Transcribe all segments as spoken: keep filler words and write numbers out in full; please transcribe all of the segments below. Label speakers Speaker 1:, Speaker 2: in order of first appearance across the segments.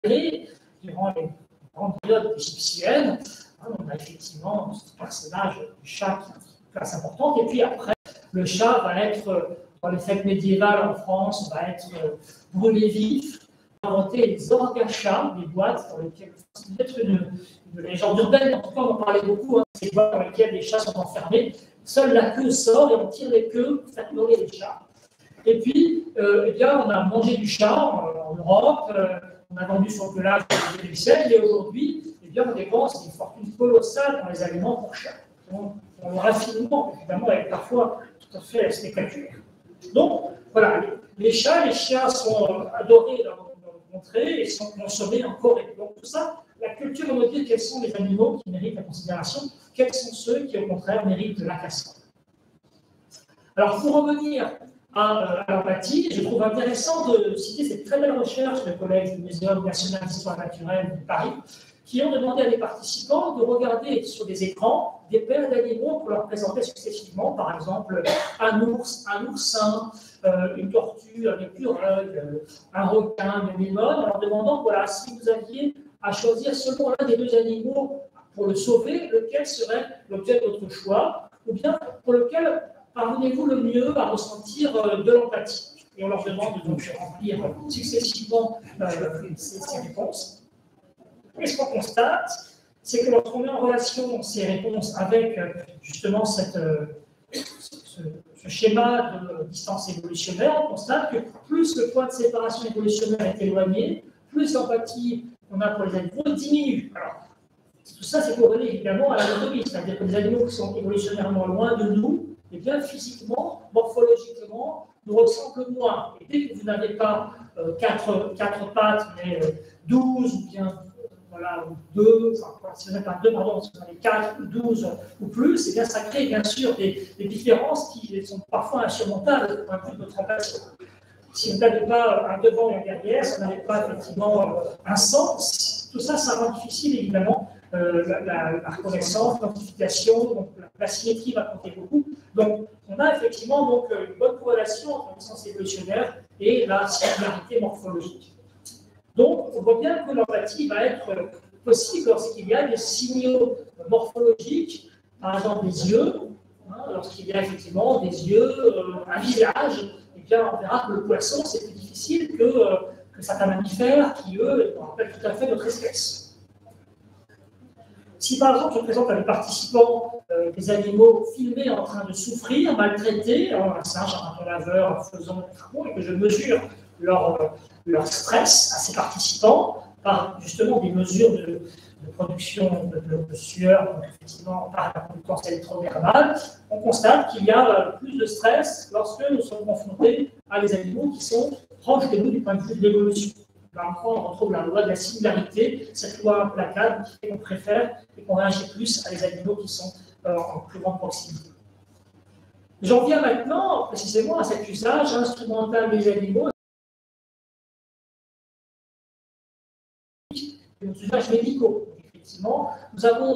Speaker 1: durant les grandes périodes égyptiennes, on a effectivement ce personnage du chat qui a une place importante, et puis après, le chat va être, dans les fêtes médiévales en France, va être brûlé vif, on a inventé les orgachats, des boîtes dans lesquelles, c'est peut-être une, une légende urbaine, en tout cas on en parlait beaucoup, hein, ces boîtes dans lesquelles les chats sont enfermés, seule la queue sort et on tire les queues pour faire hurler les chats. Et puis, euh, eh bien, on a mangé du chat en, en Europe, euh, on a vendu son pelage au dix-neuvième siècle, et aujourd'hui, eh bien, on dépense une fortune colossale dans les aliments pour chats. Donc, le raffinement, évidemment, est parfois tout à fait spectaculaire. Donc, voilà, les, les chats, les chiens sont adorés dans notre contrée et sont consommés en Corée. Donc, tout ça, la culture va nous dire quels sont les animaux qui méritent la considération, quels sont ceux qui, au contraire, méritent de la casse. Alors, pour revenir à, à l'empathie, je trouve intéressant de citer cette très belle recherche de collègues du Muséum national d'histoire naturelle de Paris, qui ont demandé à des participants de regarder sur des écrans des paires d'animaux pour leur présenter successivement, par exemple, un ours, un oursin, euh, une tortue, un écureuil, euh, un requin, une limone, en leur demandant, voilà, si vous aviez à choisir selon l'un des deux animaux pour le sauver, lequel serait l'objet de votre choix, ou bien pour lequel parvenez-vous le mieux à ressentir euh, de l'empathie. Et on leur demande donc de remplir successivement euh, ces, ces réponses. Et ce qu'on constate, c'est que lorsqu'on met en relation ces réponses avec justement cette, ce, ce schéma de distance évolutionnaire, on constate que plus le point de séparation évolutionnaire est éloigné, plus l'empathie qu'on a pour les animaux diminue. Alors, tout ça, c'est corrélé évidemment à l'anatomie, c'est-à-dire que les animaux qui sont évolutionnairement loin de nous, et bien physiquement, morphologiquement, nous ressemblent moins. Et dès que vous n'avez pas euh, quatre, quatre pattes, mais euh, douze ou bien voilà, ou deux, enfin, si vous n'avez pas deux, pardon, si vous en avez quatre ou douze ou plus, et bien ça crée bien sûr des, des différences qui sont parfois insurmontables du point de vue de notre empathie. Si vous n'avez pas un devant et un derrière, si vous n'avez pas effectivement un sens, tout ça, ça rend difficile évidemment euh, la, la, la reconnaissance, l'identification, donc la, la symétrie va compter beaucoup. Donc on a effectivement donc, une bonne corrélation entre le sens évolutionnaire et la similarité morphologique. Donc, on voit bien que l'empathie va être possible lorsqu'il y a des signaux morphologiques, par exemple des yeux, hein, lorsqu'il y a effectivement des yeux, euh, un visage, et bien on verra que le poisson, c'est plus difficile que, euh, que certains mammifères qui, eux, rappellent tout à fait notre espèce. Si par exemple je présente à des participants euh, des animaux filmés en train de souffrir, maltraités, hein, un singe, un laveur, faisant des travaux, et que je mesure leur, euh, leur stress à ces participants par justement des mesures de, de production de, de, de sueur, donc effectivement par la conductance électroverbale, on constate qu'il y a plus de stress lorsque nous sommes confrontés à des animaux qui sont proches de nous du point de vue de l'évolution. Là encore, on retrouve la loi de la similarité, cette loi implacable qui fait qu'on préfère et qu'on réagit plus à des animaux qui sont euh, en plus grande proximité. J'en viens maintenant précisément à cet usage instrumental des animaux, nos usages médicaux. Effectivement, nous avons,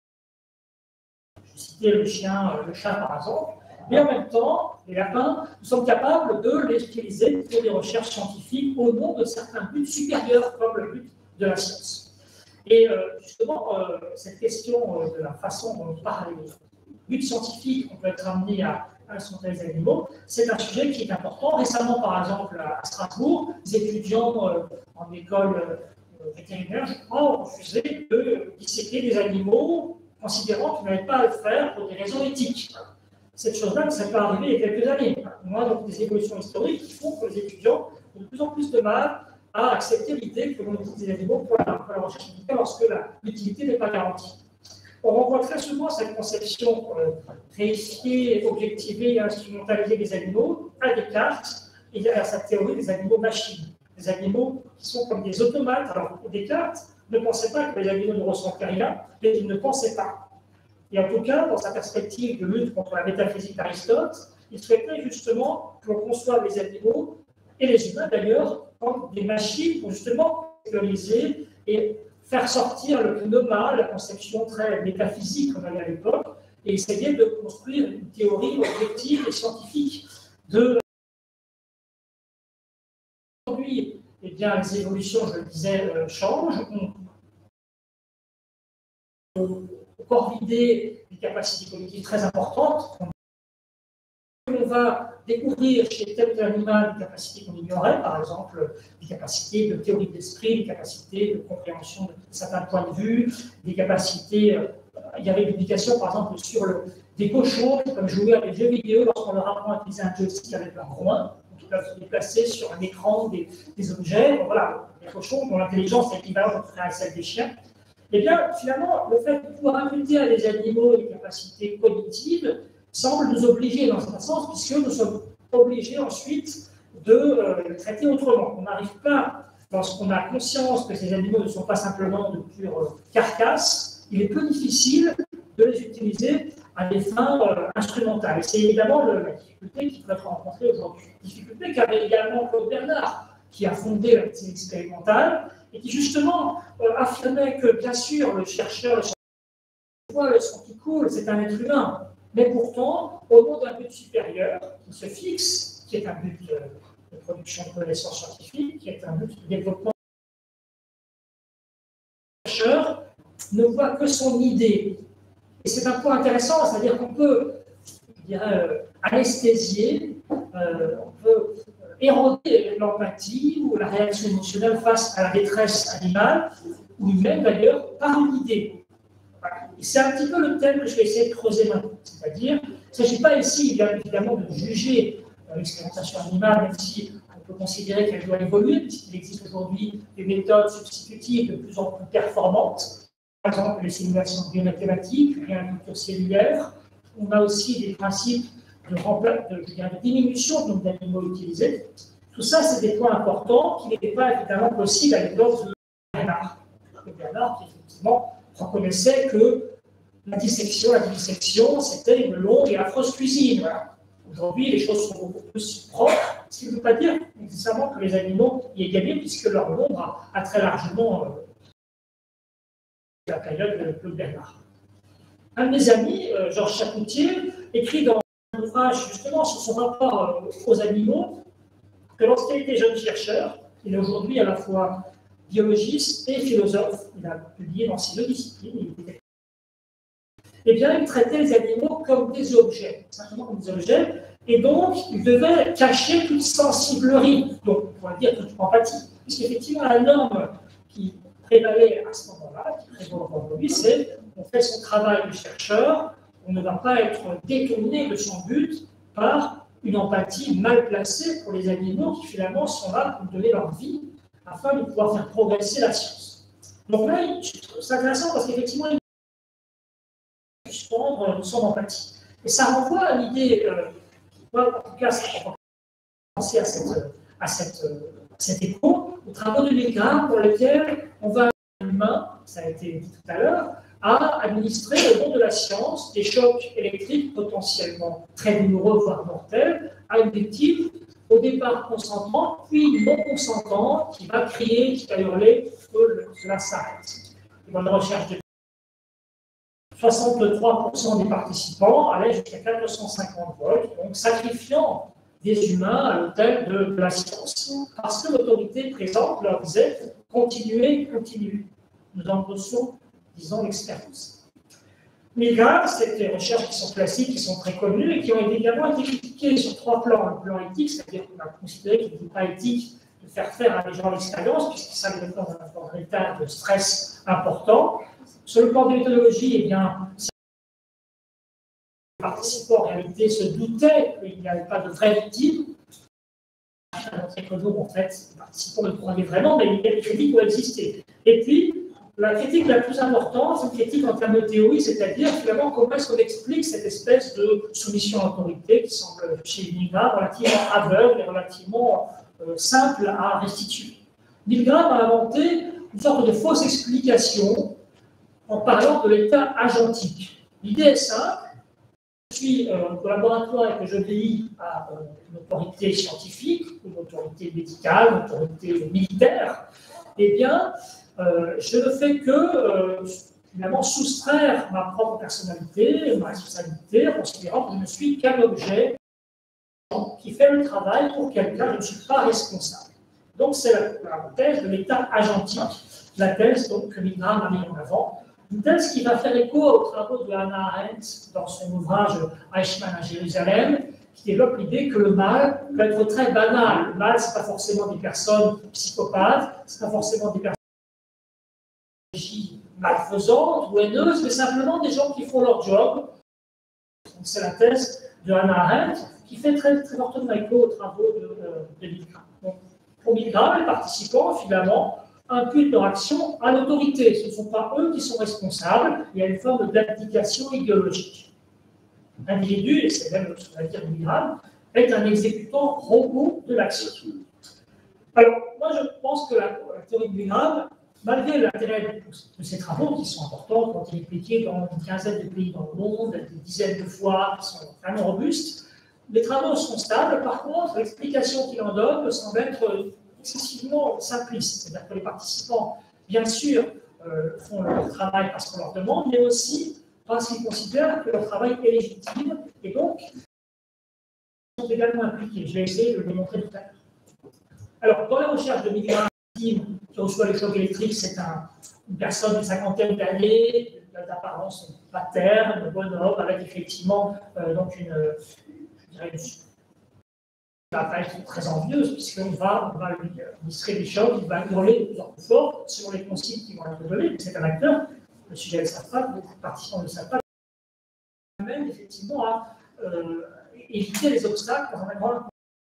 Speaker 1: je citais le chien, le chat par exemple, mais en même temps, les lapins, nous sommes capables de les utiliser pour des recherches scientifiques au nom de certains buts supérieurs, comme le but de la science. Et euh, justement, euh, cette question euh, de la façon dont on parle des buts scientifiques, on peut être amené à instrumentaliser les animaux, c'est un sujet qui est important. Récemment, par exemple, à Strasbourg, les étudiants euh, en école euh, vétérinaire, je crois, ont refusé de disséquer des animaux, considérant qu'ils n'avaient pas à le faire pour des raisons éthiques. Cette chose-là ne s'est pas arrivée il y a quelques années. On a donc des évolutions historiques qui font que les étudiants ont de plus en plus de mal à accepter l'idée que l'on utilise des animaux pour la, pour la recherche médicale lorsque l'utilité n'est pas garantie. On renvoie très souvent cette conception euh, réifiée, objectivée et instrumentalisée des animaux à Descartes et à sa théorie des animaux machines. Des animaux qui sont comme des automates. Alors, Descartes ne pensait pas que les animaux ne ressentent rien, mais il ne pensait pas. Et en tout cas, dans sa perspective de lutte contre la métaphysique d'Aristote, il souhaitait justement que l'on conçoive les animaux, et les humains d'ailleurs, comme des machines pour justement sécuriser et faire sortir le pneuma, la conception très métaphysique qu'on avait à l'époque, et essayer de construire une théorie objective et scientifique de... Aujourd'hui, eh bien, les évolutions, je le disais, euh, changent. On, on corvidé des capacités cognitives très importantes. On va découvrir chez tel ou tel animal des capacités qu'on ignorait, par exemple des capacités de théorie d'esprit, des capacités de compréhension de certains points de vue, des capacités. Euh, il y avait une publication, par exemple, sur le, des cochons qui peuvent jouer à des jeux vidéo lorsqu'on leur apprend à utiliser un joystick avec leur groin. En tout cas, se déplacer sur un écran des, des objets. Donc, voilà, les cochons dont l'intelligence est équivalente à celle des chiens. Eh bien, finalement, le fait de pouvoir imputer à des animaux des capacités cognitives semble nous obliger dans un sens, puisque nous sommes obligés ensuite de euh, le traiter autrement. On n'arrive pas, lorsqu'on a conscience que ces animaux ne sont pas simplement de pures euh, carcasses, il est peu difficile de les utiliser à des fins euh, instrumentales. Et c'est évidemment le, la difficulté qui peut être rencontrée aujourd'hui. Difficulté qu'avait également Claude Bernard, qui a fondé la médecine expérimentale, et qui justement euh, affirmait que, bien sûr, le chercheur, le chercheur, le sang qui coule, c'est un être humain. Mais pourtant, au nom d'un but supérieur qui se fixe, qui est un but de, de production de connaissances scientifiques, qui est un but de développement, le chercheur ne voit que son idée. Et c'est un point intéressant, c'est-à-dire qu'on peut, je dirais, euh, anesthésier, euh, on peut éroder l'empathie ou la réaction émotionnelle face à la détresse animale, ou humaine d'ailleurs, par une idée. C'est un petit peu le thème que je vais essayer de creuser maintenant. C'est-à-dire, il ne s'agit pas ici, bien évidemment, de juger l'expérimentation animale, même si on peut considérer qu'elle doit évoluer, puisqu'il existe aujourd'hui des méthodes substitutives de plus en plus performantes. Par exemple, les simulations biomathématiques, réinculture cellulaire. On a aussi des principes de, de, de diminution du nombre d'animaux utilisés. Tout ça, c'est des points importants qui n'étaient pas évidemment possibles à l'époque de Bernard. Bernard, qui effectivement reconnaissait que la dissection, la dissection, c'était une longue et affreuse cuisine. Voilà. Aujourd'hui, les choses sont beaucoup plus propres, ce qui ne veut pas dire nécessairement que les animaux y aient gagné, puisque leur nombre a, a très largement euh, la période de Claude Bernard. Un de mes amis, euh, Georges Chapoutier, écrit dans un ouvrage justement sur son rapport euh, aux animaux, que lorsqu'il était jeune chercheur, il est aujourd'hui à la fois biologiste et philosophe, il a publié dans ces deux disciplines, il était... eh bien, il traitait les animaux comme des objets, simplement comme des objets, et donc il devait cacher toute sensiblerie, donc on pourrait dire toute empathie, puisqu'effectivement la norme qui prévalait à ce moment-là, qui prévaut aujourd'hui, c'est on fait son travail de chercheur, on ne va pas être détourné de son but par une empathie mal placée pour les animaux qui finalement sont là pour donner leur vie afin de pouvoir faire progresser la science. Donc là, c'est intéressant parce qu'effectivement, il faut suspendre son empathie. Et ça renvoie à l'idée, euh, moi, en tout cas, ça va penser à, cette, à, cette, à cet écho, aux travaux de Milgram pour lesquels on va, humain, ça a été dit tout à l'heure, à administrer au nom de la science des chocs électriques potentiellement très douloureux, voire mortels, à une victime au départ consentant, puis non consentant, qui va crier, qui va hurler que cela s'arrête. Dans la recherche de soixante-trois pour cent des participants allaient jusqu'à quatre cent cinquante volts, donc sacrifiant des humains à l'autel de, de la science, parce que l'autorité présente leur disait continuez, continuez. Nous endossons, disons, l'expérience. Milgram, c'est des recherches qui sont classiques, qui sont très connues et qui ont également été critiquées sur trois plans. Le plan éthique, c'est-à-dire qu'on a considéré qu'il n'était pas éthique de faire faire à des gens l'expérience, puisque ça les met dans un, dans un état de stress important. Sur le plan de méthodologie, eh bien, les participants en réalité se doutaient qu'il n'y avait pas de vraie victime. Très connu, en fait, les participants le croyaient vraiment, mais les critiques ont existé. Et puis, la critique la plus importante, c'est une critique en termes de théorie, c'est-à-dire finalement comment est-ce qu'on explique cette espèce de soumission à l'autorité qui semble chez Milgram relativement aveugle et relativement euh, simple à restituer. Milgram a inventé une sorte de fausse explication en parlant de l'état agentique. L'idée est simple. Je suis euh, au laboratoire et que j'obéis à euh, une autorité scientifique, une autorité médicale, une autorité militaire, eh bien, euh, je ne fais que euh, finalement soustraire ma propre personnalité, ma responsabilité, en considérant que je ne suis qu'un objet qui fait le travail pour quelqu'un, je ne suis pas responsable. Donc, c'est la, la thèse de l'État agentique, la thèse donc, que Milgram a mis en avant. Une thèse qui va faire écho aux travaux de Hannah Arendt dans son ouvrage Eichmann à Jérusalem, qui développe l'idée que le mal peut être très banal. Le mal, ce n'est pas forcément des personnes psychopathes, ce n'est pas forcément des personnes malfaisantes ou haineuses, mais simplement des gens qui font leur job. C'est la thèse de Hannah Arendt qui fait très, très fortement écho aux travaux de, de Milgram. Donc, pour Milgram, les participants, finalement, imputent leur action à l'autorité. Ce ne sont pas eux qui sont responsables, il y a une forme d'abdication idéologique. L'individu, et c'est même ce qu'on va dire Milgram, est un exécutant robot de l'action. Alors, moi je pense que la, la théorie de Milgram, malgré l'intérêt de ces travaux qui sont importants, qui ont été expliqués dans une quinzaine de pays dans le monde, des dizaines de fois, qui sont vraiment robustes, les travaux sont stables. Par contre, l'explication qu'il en donne me semble être excessivement simpliste. C'est-à-dire que les participants, bien sûr, euh, font leur travail parce qu'on leur demande, mais aussi parce qu'ils considèrent que leur travail est légitime et donc ils sont également impliqués. Je vais essayer de le démontrer tout à l'heure. Alors, dans la recherche de Milgram, qui reçoit les chocs électriques, c'est un, une personne d'une cinquantaine d'années, d'apparence paterne, de bonhomme, avec effectivement euh, donc une, je dirais une, une attaque très envieuse, puisqu'on va, on va lui administrer des chocs, il va hurler de plus en plus fort selon les consignes qui vont être données. C'est un acteur, le sujet ne le savent pas, les participants ne le savent pas, même effectivement à euh, éviter les obstacles dans un grand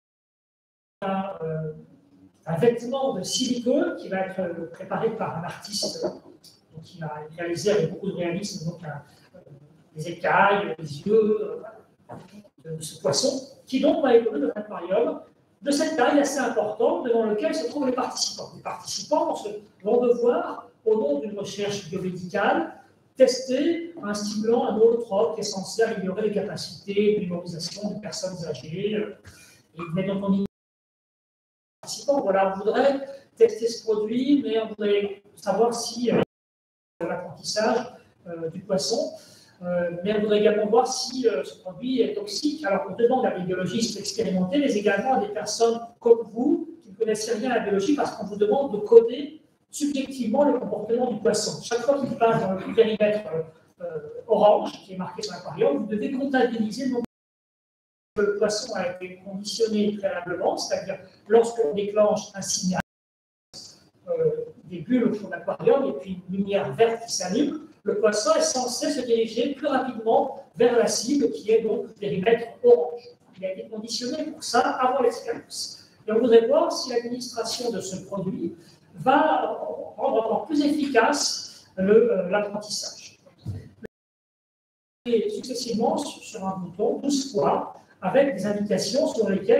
Speaker 1: euh, un vêtement de silicone qui va être préparé par un artiste donc, qui va réaliser avec beaucoup de réalisme donc, un, des écailles, des yeux euh, de ce poisson, qui donc va évoluer dans un aquarium de cette taille assez importante devant lequel se trouvent les participants. Les participants vont devoir, au nom d'une recherche biomédicale, tester un stimulant, un holotrope qui est censé améliorer les capacités de mémorisation des personnes âgées. Et mais donc on Voilà, on voudrait tester ce produit, mais on voudrait savoir si euh, l'apprentissage euh, du poisson, euh, mais on voudrait également voir si euh, ce produit est toxique. Alors, on demande à des biologistes expérimentés, mais également à des personnes comme vous qui ne connaissent rien à la biologie, parce qu'on vous demande de coder subjectivement le comportement du poisson. Chaque fois qu'il passe dans le périmètre euh, orange qui est marqué sur l'aquarium, vous devez comptabiliser le nombre le poisson a été conditionné préalablement, c'est-à-dire lorsqu'on déclenche un signal, euh, des bulles au fond de l'aquarium et puis une lumière verte qui s'allume, le poisson est censé se diriger plus rapidement vers la cible qui est donc le périmètre orange. Il a été conditionné pour ça avant l'expérience. Et on voudrait voir si l'administration de ce produit va rendre encore plus efficace l'apprentissance. Et successivement sur un bouton, douze fois, avec des indications sur lesquelles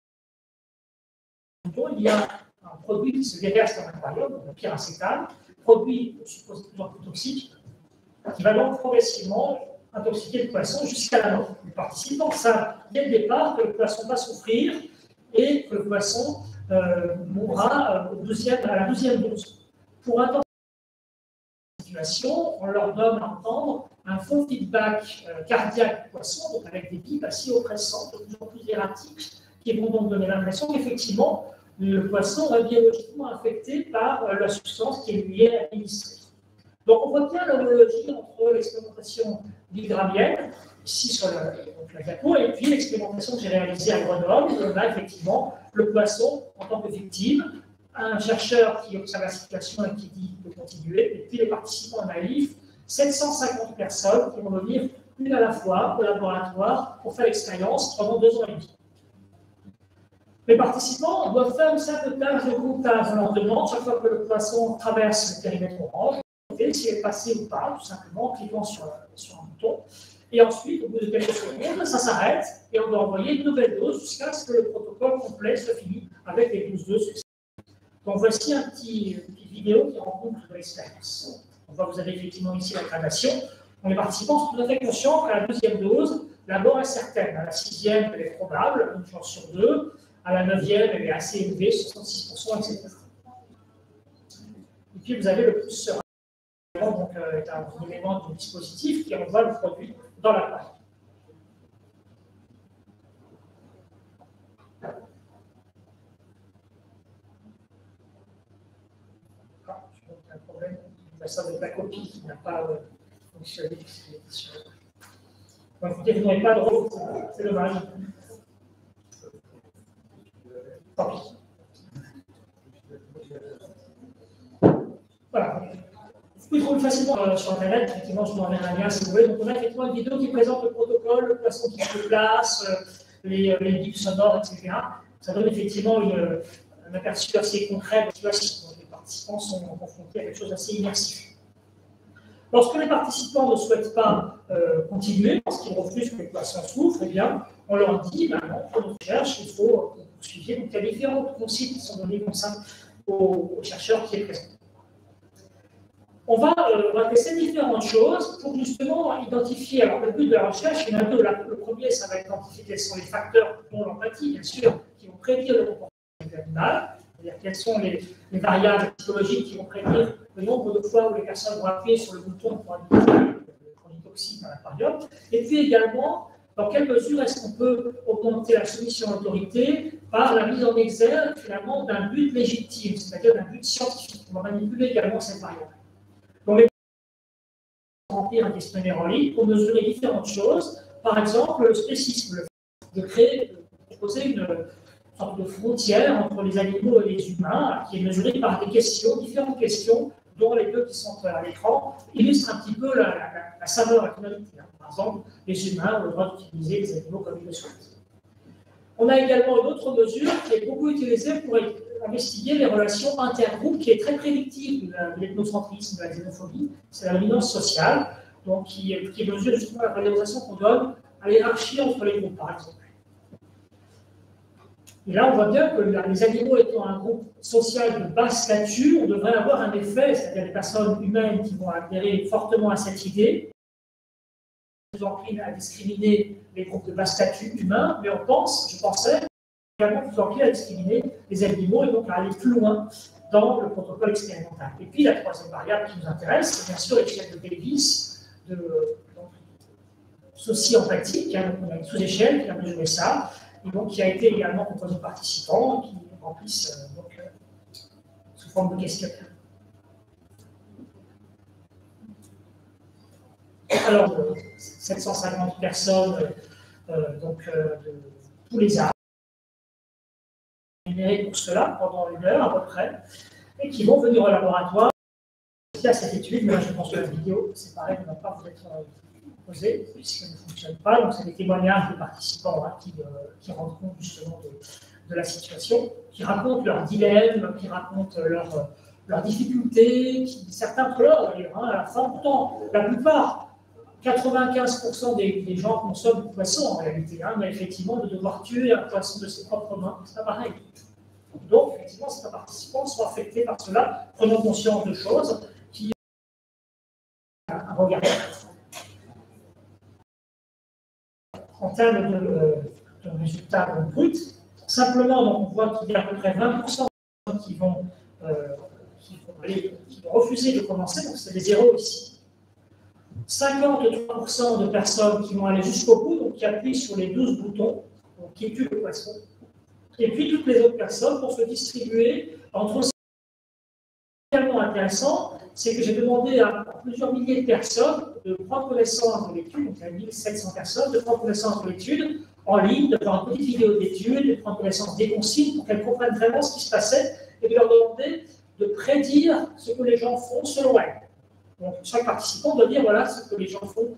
Speaker 1: il y a un produit qui se déverse dans l'aquarium, le pyracétane, produit supposé de plus en plus toxique, qui va donc progressivement intoxiquer le poisson jusqu'à la mort. Les participants savent dès le départ que le poisson va souffrir et que le poisson euh, mourra au douzième, à la douzième dose. Pour intensifier la situation, on leur donne à entendre un faux feedback euh, cardiaque du poisson, donc avec des pipes assez oppressantes, de plus en plus erratiques, qui vont donc donner l'impression qu'effectivement, le poisson est biologiquement affecté par euh, la substance qui lui est administrée. Donc on voit bien l'homologie entre l'expérimentation milgramienne, ici sur la, donc la diapo, et puis l'expérimentation que j'ai réalisée à Grenoble, où on a effectivement le poisson en tant que victime, un chercheur qui observe la situation et qui dit de continuer, et puis les participants naïfs, sept cent cinquante personnes qui vont venir une à la fois au laboratoire pour faire l'expérience pendant deux ans et demi. Les participants doivent faire une simple tâche de comptage. On leur demande, chaque fois que le poisson traverse le périmètre orange, s'il est passé ou pas, tout simplement en cliquant sur, sur un bouton. Et ensuite, au bout de quelques secondes, ça s'arrête et on doit envoyer une nouvelle dose jusqu'à ce que le protocole complet soit fini avec les douze doses successives. Donc voici un petit, une petite vidéo qui rencontre l'expérience. On voit que vous avez effectivement ici la gradation. Donc, les participants sont tout à fait conscients qu'à la deuxième dose, la mort est certaine. À la sixième, elle est probable, une chance sur deux. À la neuvième, elle est assez élevée, soixante-six pour cent, et cetera. Et puis vous avez le pouce serein, donc euh, est un élément du dispositif qui envoie le produit dans l'appareil. ça de la copie qui n'a pas euh, fonctionné. Donc, vous ne n'avez pas de rôle, c'est dommage. Tant pis. Voilà. Vous pouvez trouver facilement euh, sur Internet, effectivement, je vous enverrai un lien si vous voulez. Donc, on a effectivement une vidéo qui présente le protocole, le poisson qui se place, euh, les, les bips sonores, et cetera. Ça donne effectivement une, un aperçu assez concret de la situation. Donc, les participants sont confrontés à quelque chose d'assez immersif. Lorsque les participants ne souhaitent pas euh, continuer, parce qu'ils refusent que les poissons souffrent, eh bien, on leur dit, maintenant, pour nos recherches, il faut poursuivre. Donc, il y a différentes consignes qui sont données comme ça aux, aux chercheurs qui est présent. On va, euh, on va tester différentes choses pour justement identifier. Alors, le but de la recherche, il y en a deux. Le premier, ça va identifier quels sont les facteurs, dont l'empathie, bien sûr, qui vont prédire le comportement de l'animal. C'est-à-dire quelles sont les, les variables psychologiques qui vont prédire le nombre de fois où les personnes vont appuyer sur le bouton pour indiquer le produit toxique dans l'aquarium. Et puis également, dans quelle mesure est-ce qu'on peut augmenter la soumission à l'autorité par la mise en exergue finalement d'un but légitime, c'est-à-dire d'un but scientifique. On va manipuler également cette variable. Donc, les vont remplir un questionnaire en ligne pour mesurer différentes choses. Par exemple, le spécisme, le fait de créer, de proposer une sorte de frontière entre les animaux et les humains, qui est mesurée par des questions, différentes questions, dont les deux qui sont à l'écran, illustrent un petit peu la, la, la saveur économique. Par exemple, les humains ont le droit d'utiliser les animaux comme ils le souhaitent. On a également une autre mesure qui est beaucoup utilisée pour investiguer les relations intergroupes, qui est très prédictive de l'ethnocentrisme, de la xénophobie, c'est la dominance sociale, donc qui, qui mesure justement la valorisation qu'on donne à l'hierarchie entre les groupes, par exemple. Et là, on voit bien que les animaux étant un groupe social de bas statut, on devrait avoir un effet, c'est-à-dire des personnes humaines qui vont adhérer fortement à cette idée, plus enclines à discriminer les groupes de bas statut humains, mais on pense, je pensais, également plus enclines à discriminer les animaux et donc à aller plus loin dans le protocole expérimental. Et puis la troisième variable qui nous intéresse, c'est bien sûr l'échelle de Davis, de, donc, socio-empathique, hein, donc on a une sous-échelle qui a mesuré ça, et donc qui a été également proposé aux participants qui remplissent euh, donc, euh, sous forme de questionnaire. Alors, euh, sept cent cinquante personnes euh, donc, euh, de tous les âges, rémunérées pour cela pendant une heure à peu près, et qui vont venir au laboratoire. Il y a cette étude, mais là je pense que la vidéo, c'est pareil, ne va pas vous être euh, posée, puisqu'elle ne fonctionne pas. Donc, c'est des témoignages de participants hein, qui, euh, qui rendent compte justement de, de la situation, qui racontent leurs dilemmes, qui racontent leurs leurs difficultés, qui, certains pleurent d'ailleurs hein, à la fin. Pourtant, la plupart, quatre-vingt-quinze pour cent des, des gens consomment du poisson en réalité, hein, mais effectivement, de devoir tuer un poisson de ses propres mains, c'est pas pareil. Donc, effectivement, certains participants sont affectés par cela, prenant conscience de choses qui ont un regard. En termes de, de résultats bruts, simplement, donc, on voit qu'il y a à peu près vingt pour cent qui vont, euh, qui vont, aller, qui vont refuser de commencer, donc c'est des zéros ici. cinquante-trois pour cent de personnes qui vont aller jusqu'au bout, donc qui appuient sur les douze boutons, donc qui tuent le poisson. Et puis toutes les autres personnes vont se distribuer entre. Ce qui est également intéressant, c'est que j'ai demandé à plusieurs milliers de personnes de prendre connaissance de l'étude, donc il y a mille sept cents personnes, de prendre connaissance de l'étude en ligne, de faire une petite vidéo d'étude, de prendre connaissance des consignes pour qu'elles comprennent vraiment ce qui se passait et de leur demander de prédire ce que les gens font selon elles. Donc chaque participant doit dire voilà ce que les gens font.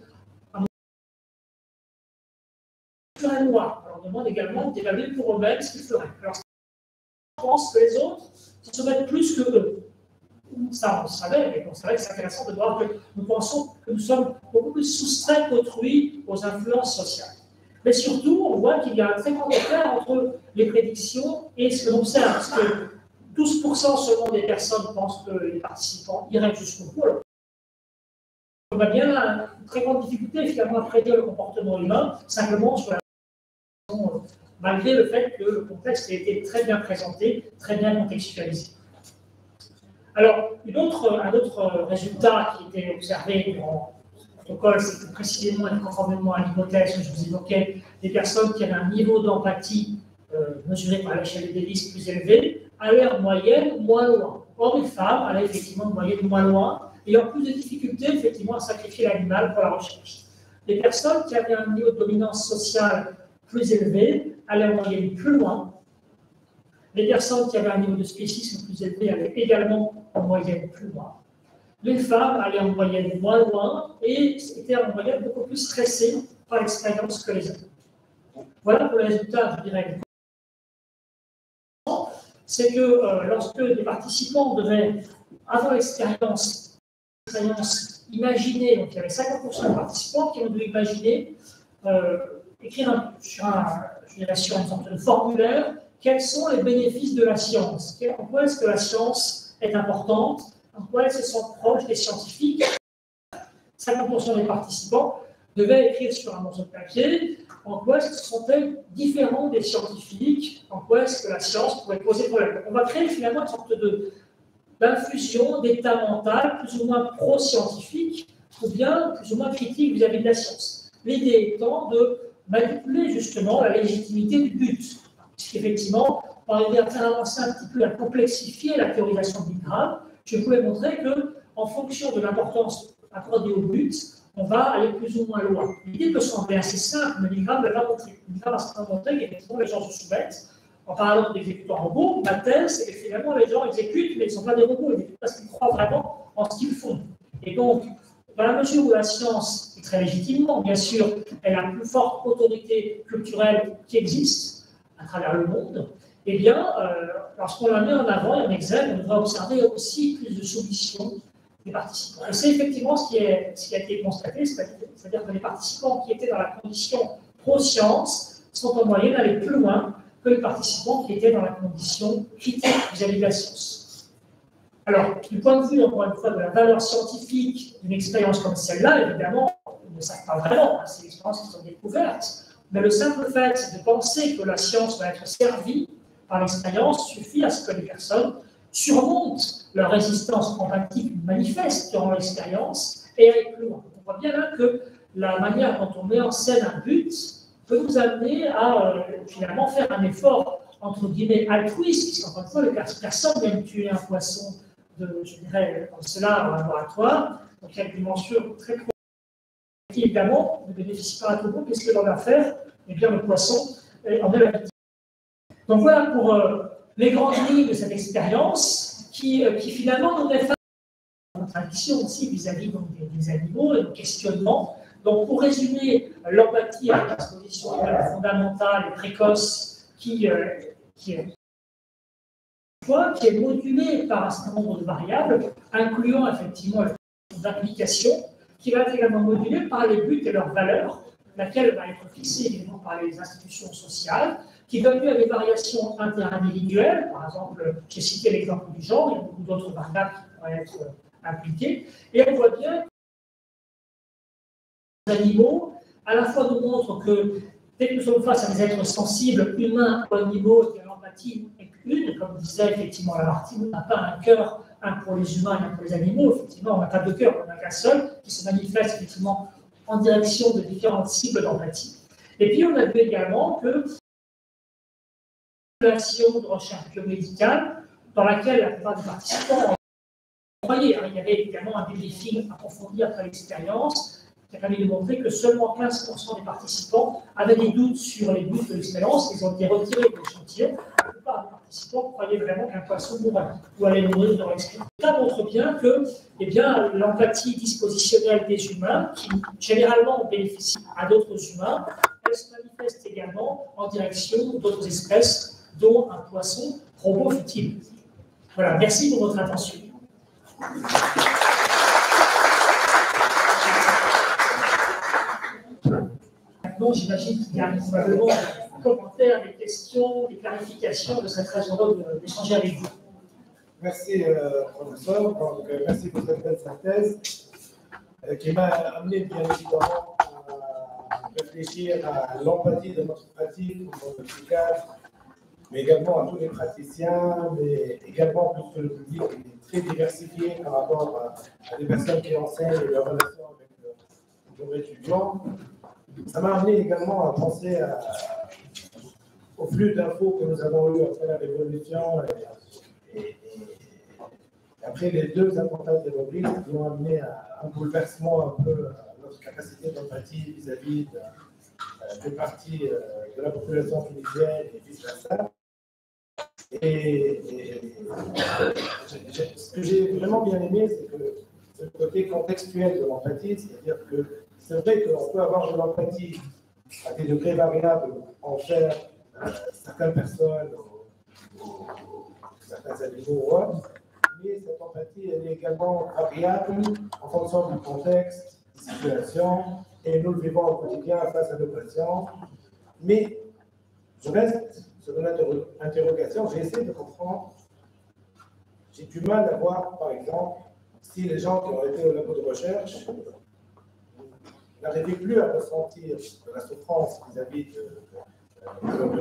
Speaker 1: Un noir. Alors on demande également d'évaluer pour eux-mêmes ce qu'ils feraient. Alors on pense que les autres se mettent plus que eux. Ça, on savait, mais on savait que c'est intéressant de voir que nous pensons que nous sommes beaucoup plus soustraits qu'autrui aux influences sociales. Mais surtout, on voit qu'il y a un très grand écart entre les prédictions et ce que l'on observe. Parce que douze pour cent seulement des personnes pensent que les participants iraient jusqu'au bout. Alors, on a bien une très grande difficulté finalement à prédire le comportement humain, simplement sur la malgré le fait que le contexte a été très bien présenté, très bien contextualisé. Alors, une autre, un autre résultat qui était observé dans le protocole, c'est que précisément et conformément à l'hypothèse que je vous évoquais, des personnes qui avaient un niveau d'empathie euh, mesuré par l'échelle de Davis plus élevé allaient en moyenne moins loin. Or, une femme allait effectivement de moyenne moins loin, ayant plus de difficultés effectivement à sacrifier l'animal pour la recherche. Les personnes qui avaient un niveau de dominance sociale plus élevé allaient en moyenne plus loin. Les personnes qui avaient un niveau de spécisme plus élevé allaient également en moyenne plus loin. Les femmes allaient en moyenne moins loin et étaient en moyenne beaucoup plus stressées par l'expérience que les hommes. Voilà pour les résultats, je dirais. C'est que euh, lorsque les participants devaient, avant l'expérience, imaginer, donc il y avait cinquante pour cent de participants qui ont dû imaginer, euh, écrire un, sur, un, je dirais, sur une sorte de formulaire, quels sont les bénéfices de la science, en quoi est-ce que la science est importante, en quoi elles se sentent proches des scientifiques. cinquante pour cent des participants devaient écrire sur un morceau de papier en quoi est-ce qu'ils se sentaient différents des scientifiques, en quoi est-ce que la science pourrait poser problème. On va créer finalement une sorte de, d'infusion d'état mental plus ou moins pro-scientifique ou bien plus ou moins critique vis-à-vis de la science. L'idée étant de manipuler justement la légitimité du but. Puisqu'effectivement, on arrive à faire avancer un petit peu, à complexifier la théorisation de Milgram, je pouvais montrer qu'en fonction de l'importance accordée au but, on va aller plus ou moins loin. L'idée peut sembler assez simple, mais Milgram ne l'a pas montré. Milgram a montré qu'effectivement les gens se soumettent. En parlant d'exécutants robots, ma thèse, c'est que finalement les gens exécutent, mais ils ne sont pas des robots, ils exécutent parce qu'ils croient vraiment en ce qu'ils font. Et donc, dans la mesure où la science, et très légitimement, bien sûr, est la plus forte autorité culturelle qui existe à travers le monde, eh bien, euh, lorsqu'on la met en avant et en exergue, on devrait observer aussi plus de soumission des participants. Et c'est effectivement ce qui, est, ce qui a été constaté, c'est-à-dire que les participants qui étaient dans la condition pro-science sont en moyenne allés plus loin que les participants qui étaient dans la condition critique vis-à-vis de la science. Alors, du point de vue, encore une fois, de la valeur scientifique d'une expérience comme celle-là, évidemment, ils ne savent pas vraiment, hein, c'est des expériences qui sont découvertes, mais le simple fait de penser que la science va être servie par l'expérience suffit à ce que les personnes surmontent leur résistance empathique manifeste durant l'expérience et aillent plus loin. On voit bien là que la manière dont on met en scène un but peut nous amener à euh, finalement faire un effort entre guillemets altruiste, puisqu'encore une fois, le personne vient de tuer un poisson de, je dirais, comme cela en laboratoire, donc il y a une dimension très profonde qui évidemment ne bénéficie pas à tout le monde, qu'est-ce que l'on va faire? Eh bien, le poisson en est la victime. Donc voilà pour euh, les grandes lignes de cette expérience qui, euh, qui finalement nous met face à une contradiction aussi vis-à-vis donc, des, des animaux et des questionnements. Donc pour résumer, l'empathie est une disposition fondamentale et précoce qui, euh, qui, est, qui est modulée par un certain nombre de variables, incluant effectivement d'application, qui va être également modulée par les buts et leurs valeurs, laquelle va être fixée évidemment par les institutions sociales, qui donne lieu à des variations interindividuelles. Par exemple, j'ai cité l'exemple du genre, il y a beaucoup d'autres variables qui pourraient être impliquées. Et on voit bien que les animaux, à la fois nous montrent que dès que nous sommes face à des êtres sensibles, humains ou animaux, l'empathie est une, comme disait effectivement Lamartine, on n'a pas un cœur, un pour les humains et un pour les animaux. Effectivement, on n'a pas de cœur, on n'a qu'un seul, qui se manifeste effectivement en direction de différentes cibles d'empathie. Et puis, on a vu également que de recherche biomédicale dans laquelle la plupart des participants croyaient. Il y avait également un débriefing approfondi après l'expérience qui a permis de montrer que seulement quinze pour cent des participants avaient des doutes sur les buts de l'expérience. Ils ont été retirés de l'échantillon. La plupart des participants croyaient vraiment qu'un poisson mourrait ou allait mourir dans l'expérience. Ça montre bien que eh bien, l'empathie dispositionnelle des humains, qui généralement bénéficie à d'autres humains, elle se manifeste également en direction d'autres espèces, dont un poisson robot futile. Voilà, merci pour votre attention. Maintenant, j'imagine qu'il y a probablement des commentaires, des questions, des clarifications. Je serais très heureux d'échanger avec vous.
Speaker 2: Merci, euh, professeur. Donc, euh, merci pour cette belle synthèse euh, qui m'a amené, bien évidemment, à réfléchir à l'empathie de notre pratique pour notre psychiatre, mais également à tous les praticiens, mais également plus que le public qui est très diversifié par rapport à, à des personnes qui enseignent et leurs relations avec euh, leurs étudiants. Ça m'a amené également à penser à, au flux d'infos que nous avons eu après la Révolution et, et, et Après les deux attentats terroristes qui ont amené à un bouleversement un peu à notre capacité d'empathie vis-à-vis de, de parties de la population tunisienne et vice-versa. Et, et ce que j'ai vraiment bien aimé, c'est que c'est le côté contextuel de l'empathie, c'est-à-dire que c'est vrai qu'on peut avoir de l'empathie à des degrés variables envers euh, certaines personnes ou, ou certains animaux ou autres, mais cette empathie elle est également variable en fonction du contexte, des situations, et nous le vivons au quotidien face à nos patients. Mais je reste sur une interrogation, j'ai essayé de comprendre. J'ai du mal à voir, par exemple, si les gens qui ont été au labo de recherche n'arrivaient plus à ressentir de la souffrance vis-à-vis de, de, leur,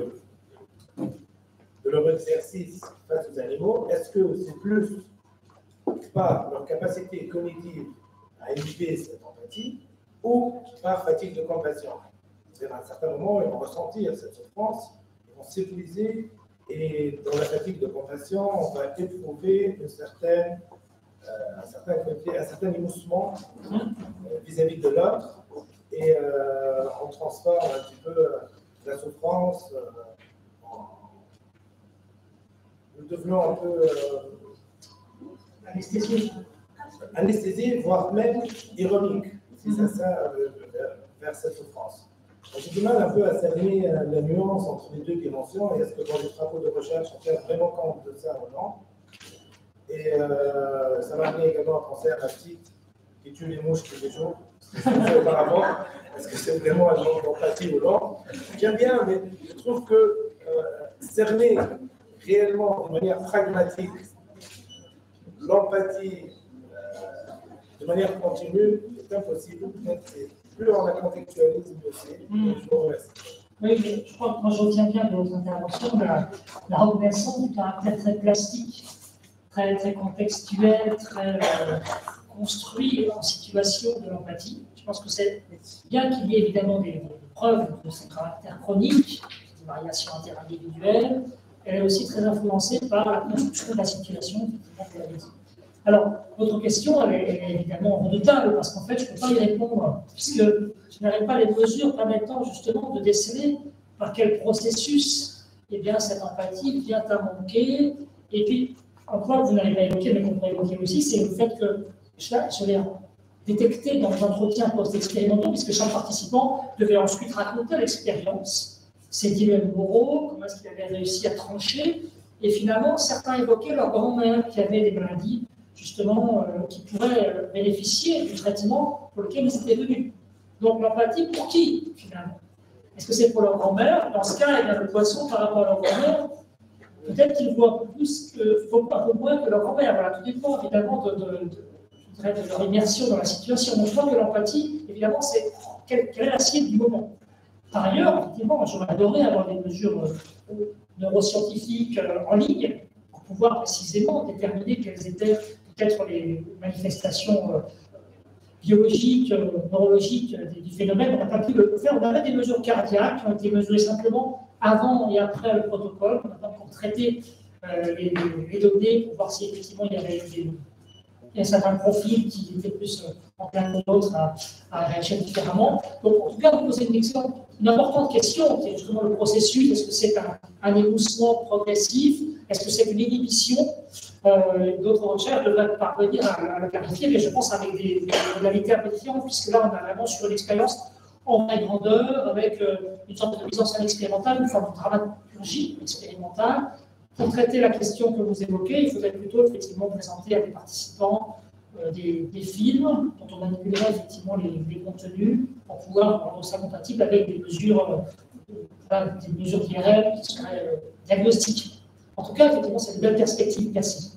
Speaker 2: de leur exercice face aux animaux, est-ce que c'est plus par leur capacité cognitive à inhiber cette empathie ou par fatigue de compassion? C'est-à-dire à un certain moment, ils vont ressentir cette souffrance, ils vont s'épuiser, et dans la fatigue de compassion, on va éprouver une certaine, euh, un, certain côté, un certain émoussement euh, vis-à-vis de l'autre, et euh, on transforme un petit peu euh, la souffrance euh, en... Nous devenons un peu euh,
Speaker 1: anesthésié,
Speaker 2: anesthésié, voire même ironique, si c'est ça, euh, vers, vers cette souffrance. J'ai du mal un peu à cerner la nuance entre les deux dimensions, et est-ce que dans les travaux de recherche, on tient vraiment compte de ça ou non. Et euh, ça m'a amené également à penser à la petite qui tue les mouches tous les jours, ce que je faisais auparavant. Est-ce que c'est vraiment un genre d'empathie ou non? J'aime bien, mais je trouve que euh, cerner réellement de manière pragmatique l'empathie euh, de manière continue est impossible. Plus on la contextualise, mieux c'est.
Speaker 1: Mm. Je vous remercie. Oui, mais je crois que moi je retiens bien de votre intervention la, la reconnaissance du caractère très plastique, très, très contextuel, très euh, construit en situation de l'empathie. Je pense que c'est bien qu'il y ait évidemment des, des preuves de ce caractère chronique, des variations interindividuelles. Elle est aussi très influencée par la construction de la situation, effectivement, que vous l'avez dit. Alors, votre question, elle est, elle est évidemment redoutable, parce qu'en fait, je ne peux pas y répondre, puisque je n'arrive pas les mesures permettant justement de déceler par quel processus eh bien, cette empathie vient à manquer. Et puis, un point que vous n'arrivez pas à évoquer, mais qu'on pourrait évoquer aussi, c'est le fait que je, je l'ai détecté dans les entretiens post-expérimentaux, puisque chaque participant devait ensuite raconter l'expérience, ses dilemmes moraux, comment est-ce qu'il avait réussi à trancher. Et finalement, certains évoquaient leur grand-mère qui avait des maladies justement, euh, qui pourraient euh, bénéficier du traitement pour lequel ils étaient venus. Donc, l'empathie, pour qui, finalement? Est-ce que c'est pour leur grand-mère? Dans ce cas, eh bien, le poisson, par rapport à leur grand-mère, peut-être qu'il vaut un peu plus que, faut un peu moins que leur grand-mère. Voilà, tout dépend, évidemment, de, de, de, de leur immersion dans la situation. Donc, je crois que l'empathie, évidemment, c'est quelle, quelle est l'assiette du moment. Par ailleurs, effectivement, j'aurais adoré avoir des mesures euh, neuroscientifiques euh, en ligne pour pouvoir précisément déterminer quelles étaient peut-être les manifestations euh, biologiques, euh, neurologiques euh, du phénomène. On n'a pas pu le faire. On avait des mesures cardiaques qui ont été mesurées simplement avant et après le protocole. On n'a pas encore traité euh, les, les données pour voir si effectivement il y avait des, un certain profil qui était plus euh, enclin que l'autre à, à réagir différemment. Donc, en tout cas, vous posez une, question, une importante question, qui est justement le processus. Est-ce que c'est un, un émoussement progressif? Est-ce que c'est une inhibition? Euh, D'autres recherches devraient parvenir à, à le clarifier, mais je pense avec des, des modalités un peu différentes, puisque là, on a vraiment sur une expérience en vraie grandeur, avec euh, une sorte de mise en scène expérimentale, une forme de dramaturgie expérimentale. Pour traiter la question que vous évoquez, il faudrait plutôt effectivement présenter à des participants euh, des, des films dont on manipulerait effectivement les, les contenus pour pouvoir rendre ça compatible avec des mesures, euh, des mesures I R M qui seraient euh, diagnostiques. En tout cas, effectivement, c'est une belle perspective. Merci.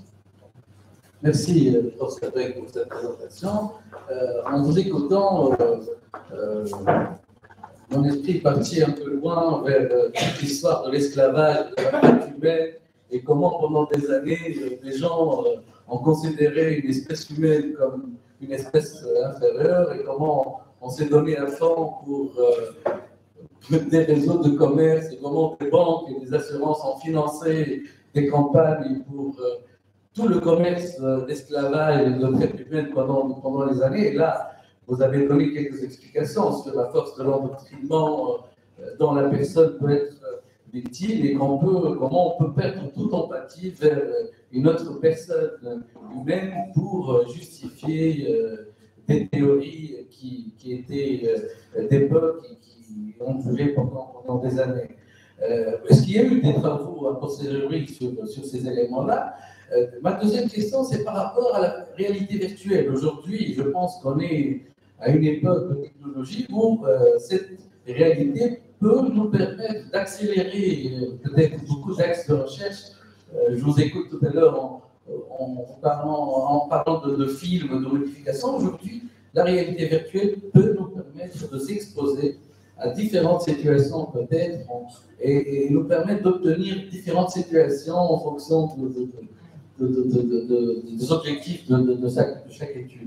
Speaker 3: Merci, professeur Beck, pour cette présentation. Euh, en vous écoutant, euh, euh, mon esprit partit un peu loin vers euh, l'histoire de l'esclavage, de la traite humaine, et comment pendant des années, les gens euh, ont considéré une espèce humaine comme une espèce euh, inférieure, et comment on s'est donné un temps pour euh, des réseaux de commerce, et comment des banques et des assurances ont financé des campagnes pour euh, tout le commerce d'esclavage et de traite humaine pendant, pendant les années. Et là, vous avez donné quelques explications sur la force de l'endoctrinement dont la personne peut être victime et qu'on peut, comment on peut perdre toute empathie vers une autre personne humaine pour justifier euh, des théories qui, qui étaient euh, d'époque et qui ont duré pendant, pendant des années. Euh, Est-ce qu'il y a eu des travaux a posteriori sur, sur ces éléments-là? euh, Ma deuxième question, c'est par rapport à la réalité virtuelle. Aujourd'hui, je pense qu'on est à une époque de technologie où euh, cette réalité peut nous permettre d'accélérer euh, peut-être beaucoup d'axes de recherche. Euh, je vous écoute tout à l'heure en, en, parlant, en parlant de, de films, de modifications. Aujourd'hui, la réalité virtuelle peut nous permettre de s'exposer à différentes situations peut-être et, et nous permettre d'obtenir différentes situations en fonction de, de, de, de, de, de, de, des objectifs de, de, de, chaque, de chaque étude.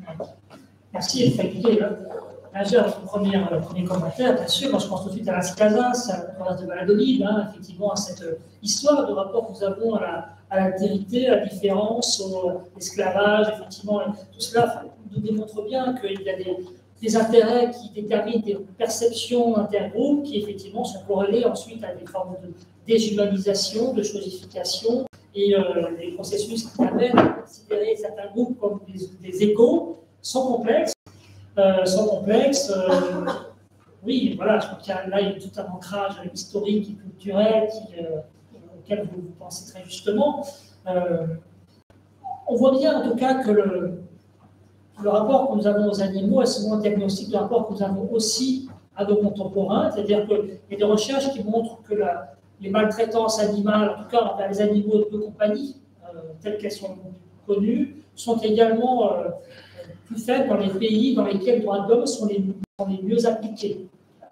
Speaker 1: Merci, effectivement. Majeur, le premier, le premier commentaire, bien sûr, moi je pense tout de suite à Las Casas, à la province de Valladolid, hein, effectivement à cette histoire de rapport que nous avons à la, à l'altérité, à la différence, au esclavage, effectivement, tout cela nous démontre bien qu'il y a des, des intérêts qui déterminent des perceptions intergroupes qui effectivement sont corrélées ensuite à des formes de déshumanisation, de chosification, et euh, les processus qui amènent à considérer certains groupes comme des, des égaux sont complexes. Euh, sans complexe, euh, oui, voilà, je crois qu'il y a là il y a tout un ancrage historique et culturel qui, euh, auquel vous, vous pensez très justement. Euh, on voit bien en tout cas que le, le rapport que nous avons aux animaux est souvent un diagnostic de rapport que nous avons aussi à nos contemporains, c'est-à-dire qu'il y a des recherches qui montrent que la, les maltraitances animales, en tout cas envers les animaux de compagnie, euh, telles qu'elles sont connues, sont également euh, plus faibles dans les pays dans lesquels les droits de l'homme sont les, sont les mieux appliqués.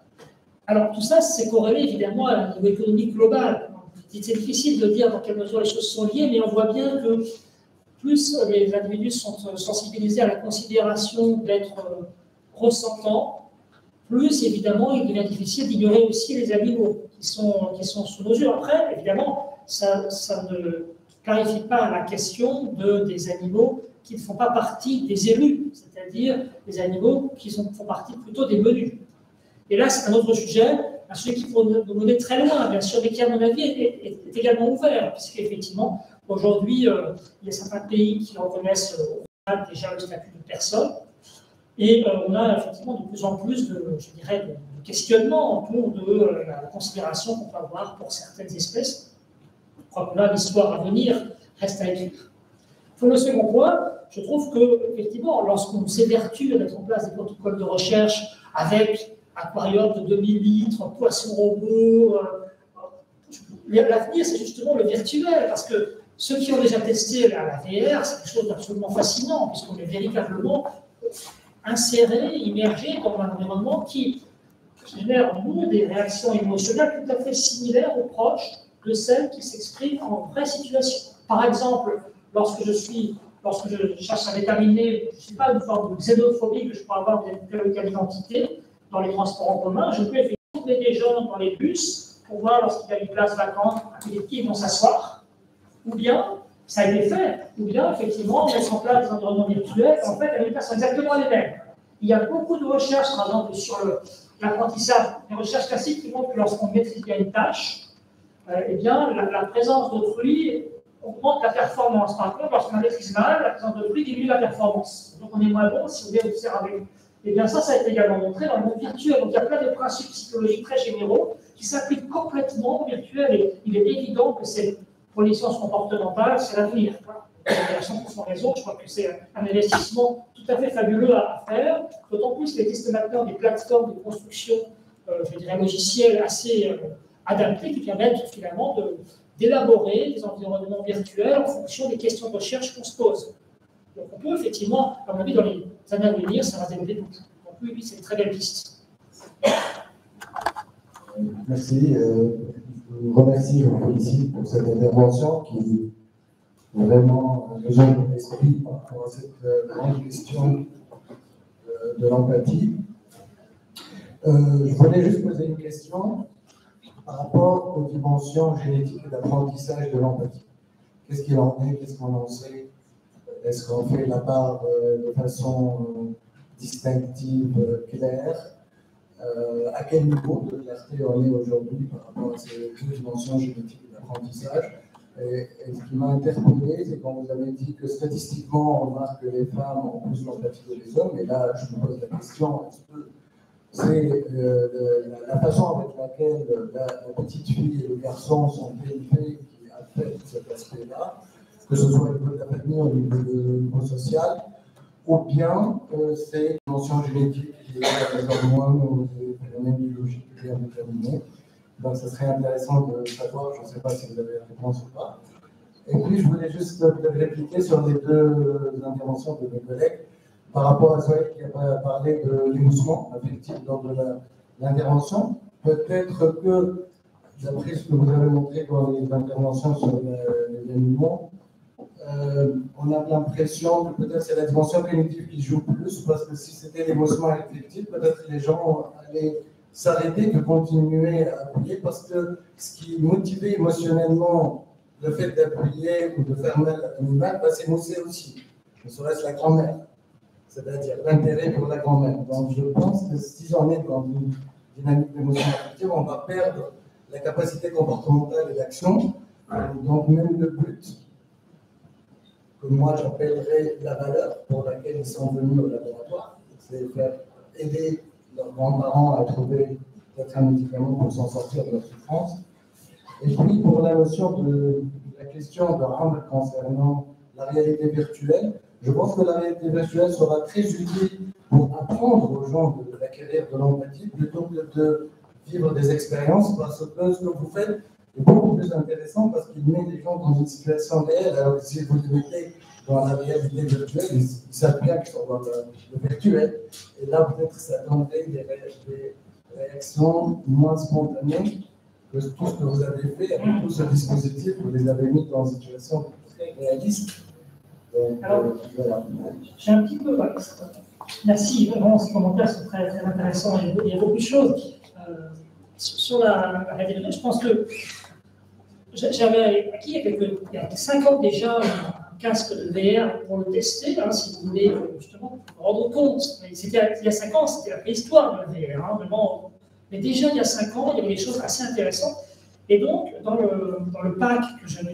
Speaker 1: Alors tout ça, c'est corrélé évidemment à un niveau économique global. C'est difficile de dire dans quelle mesure les choses sont liées, mais on voit bien que plus les individus sont sensibilisés à la considération d'être ressentants, plus évidemment il devient difficile d'ignorer aussi les animaux qui sont, qui sont sous nos yeux. Après, évidemment, ça, ça ne clarifie pas la question de, des animaux qui ne font pas partie des élus, c'est-à-dire des animaux qui sont, font partie plutôt des menus. Et là, c'est un autre sujet, un sujet qui peut nous mener très loin, bien sûr, mais qui, à mon avis, est, est, est également ouvert, puisqu'effectivement, aujourd'hui, euh, il y a certains pays qui reconnaissent euh, déjà le statut de personne, et euh, on a effectivement de plus en plus de, je dirais, de, de questionnements autour de euh, la considération qu'on peut avoir pour certaines espèces. Je crois que là, l'histoire à venir reste à écrire. Pour le second point, je trouve que, effectivement, lorsqu'on s'évertue de mettre en place des protocoles de recherche avec aquarium de deux mille litres, poissons robots, euh, l'avenir, c'est justement le virtuel, parce que ceux qui ont déjà testé la, la V R, c'est quelque chose d'absolument fascinant, puisqu'on est véritablement inséré, immergé dans un environnement qui génère en nous des réactions émotionnelles tout à fait similaires ou proches de celles qui s'expriment en vraie situation. Par exemple, lorsque je suis, lorsque je cherche à déterminer, je ne sais pas, une forme de xénophobie que je peux avoir vis-à-vis de telle ou telle identité dans les transports en commun, je peux effectivement trouver des gens dans les bus pour voir lorsqu'il y a une place vacante, à côté de qui ils vont s'asseoir, ou bien, ça a été fait, ou bien, effectivement, on met en place des environnements virtuels, en fait, les résultats sont exactement les mêmes. Il y a beaucoup de recherches, par exemple, sur l'apprentissage, les recherches classiques qui montrent que lorsqu'on maîtrise bien une tâche, euh, eh bien, la, la présence d'autrui augmente la performance. Par contre, lorsqu'on maîtrise mal, la présence d'autrui diminue la performance. Donc, on est moins bon si on vient observer. Et bien, ça, ça a été également montré dans le monde virtuel. Donc, il y a plein de principes psychologiques très généraux qui s'appliquent complètement au virtuel. Et il est évident que c'est, pour les sciences comportementales, c'est l'avenir. Il y a cent pour cent raison. Je crois que c'est un investissement tout à fait fabuleux à faire. D'autant plus qu'il existe maintenant des plateformes de construction, euh, je dirais, logicielles assez euh, adaptées qui permettent finalement de d'élaborer des environnements virtuels en fonction des questions de recherche qu'on se pose. Donc on peut effectivement, à mon avis, dans les années à venir, ça va se développer beaucoup. Donc oui, oui, c'est une très belle piste.
Speaker 4: Merci. Euh, je vous remercie, je vous félicite pour cette intervention qui est vraiment rejoint mon esprit par rapport à cette euh, grande question euh, de l'empathie. Euh, je voulais juste poser une question par rapport aux dimensions génétiques d'apprentissage de l'empathie. qu'est-ce qu'il en est, qu'est-ce qu'on en sait, est-ce qu'on fait la part euh, de façon euh, distinctive, euh, claire, euh, à quel niveau de clarté on est aujourd'hui par rapport à ces deux dimensions génétiques d'apprentissage. Et, et ce qui m'a interpellé, c'est quand vous avez dit que statistiquement, on remarque que les femmes ont plus l'empathie que les hommes, et là, je me pose la question, est-ce que c'est euh, la, la façon avec laquelle la, la petite fille et le garçon sont élevés qui affecte cet aspect-là, que ce soit au niveau de la famille ou au niveau, de, au niveau social, ou bien euh, c'est une dimension génétique qui est avec les hormones ou des phénomènes biologiques bien déterminés. Donc, ce serait intéressant de savoir, je ne sais pas si vous avez la réponse ou pas. Et puis, je voulais juste répliquer sur les deux interventions de mes collègues par rapport à Zoé qui a parlé de l'émoussement affectif lors de l'intervention. Peut-être que, d'après ce que vous avez montré dans les interventions sur les animaux, euh, on a l'impression que peut-être c'est la dimension cognitive qui joue plus, parce que si c'était l'émoussement affectif, peut-être que les gens allaient s'arrêter de continuer à appuyer, parce que ce qui motivait émotionnellement le fait d'appuyer ou de faire mal à l'animal, bah, c'est mousser aussi, ne serait-ce la grand-mère, c'est-à-dire l'intérêt pour la grand-mère. Donc je pense que si on est dans une dynamique d'émotion affective, on va perdre la capacité comportementale et d'action. Donc même le but, que moi j'appellerais la valeur pour laquelle ils sont venus au laboratoire, c'est faire aider leurs grands-parents à trouver peut-être un médicament pour s'en sortir de leur souffrance. Et puis pour la notion de la question de Rand concernant la réalité virtuelle, je pense que la réalité virtuelle sera très utile pour apprendre aux gens d'acquérir de l'empathie plutôt que de vivre des expériences, parce que ce que vous faites est beaucoup plus intéressant parce qu'il met les gens dans une situation réelle, alors que si vous les mettez dans la réalité virtuelle, ils, ils savent bien qu'ils sont dans le, le virtuel. Et là, peut-être ça donnerait des, des réactions moins spontanées que tout ce que vous avez fait avec tout ce dispositif, vous les avez mis dans une situation très réaliste. Donc,
Speaker 1: alors,
Speaker 4: euh, voilà.
Speaker 1: J'ai un petit peu. Ouais, merci, vraiment, ces commentaires sont très, très intéressants. Il y a, il y a beaucoup de choses. Euh, sur la, la réalité virtuelle, je pense que j'avais acquis il y a quelques, il y a cinq ans déjà un casque de V R pour le tester, hein, si vous voulez justement vous rendre compte. C'était il y a cinq ans, c'était la préhistoire de la V R, hein, vraiment. Mais déjà il y a cinq ans, il y avait des choses assez intéressantes. Et donc, dans le, dans le pack que j'avais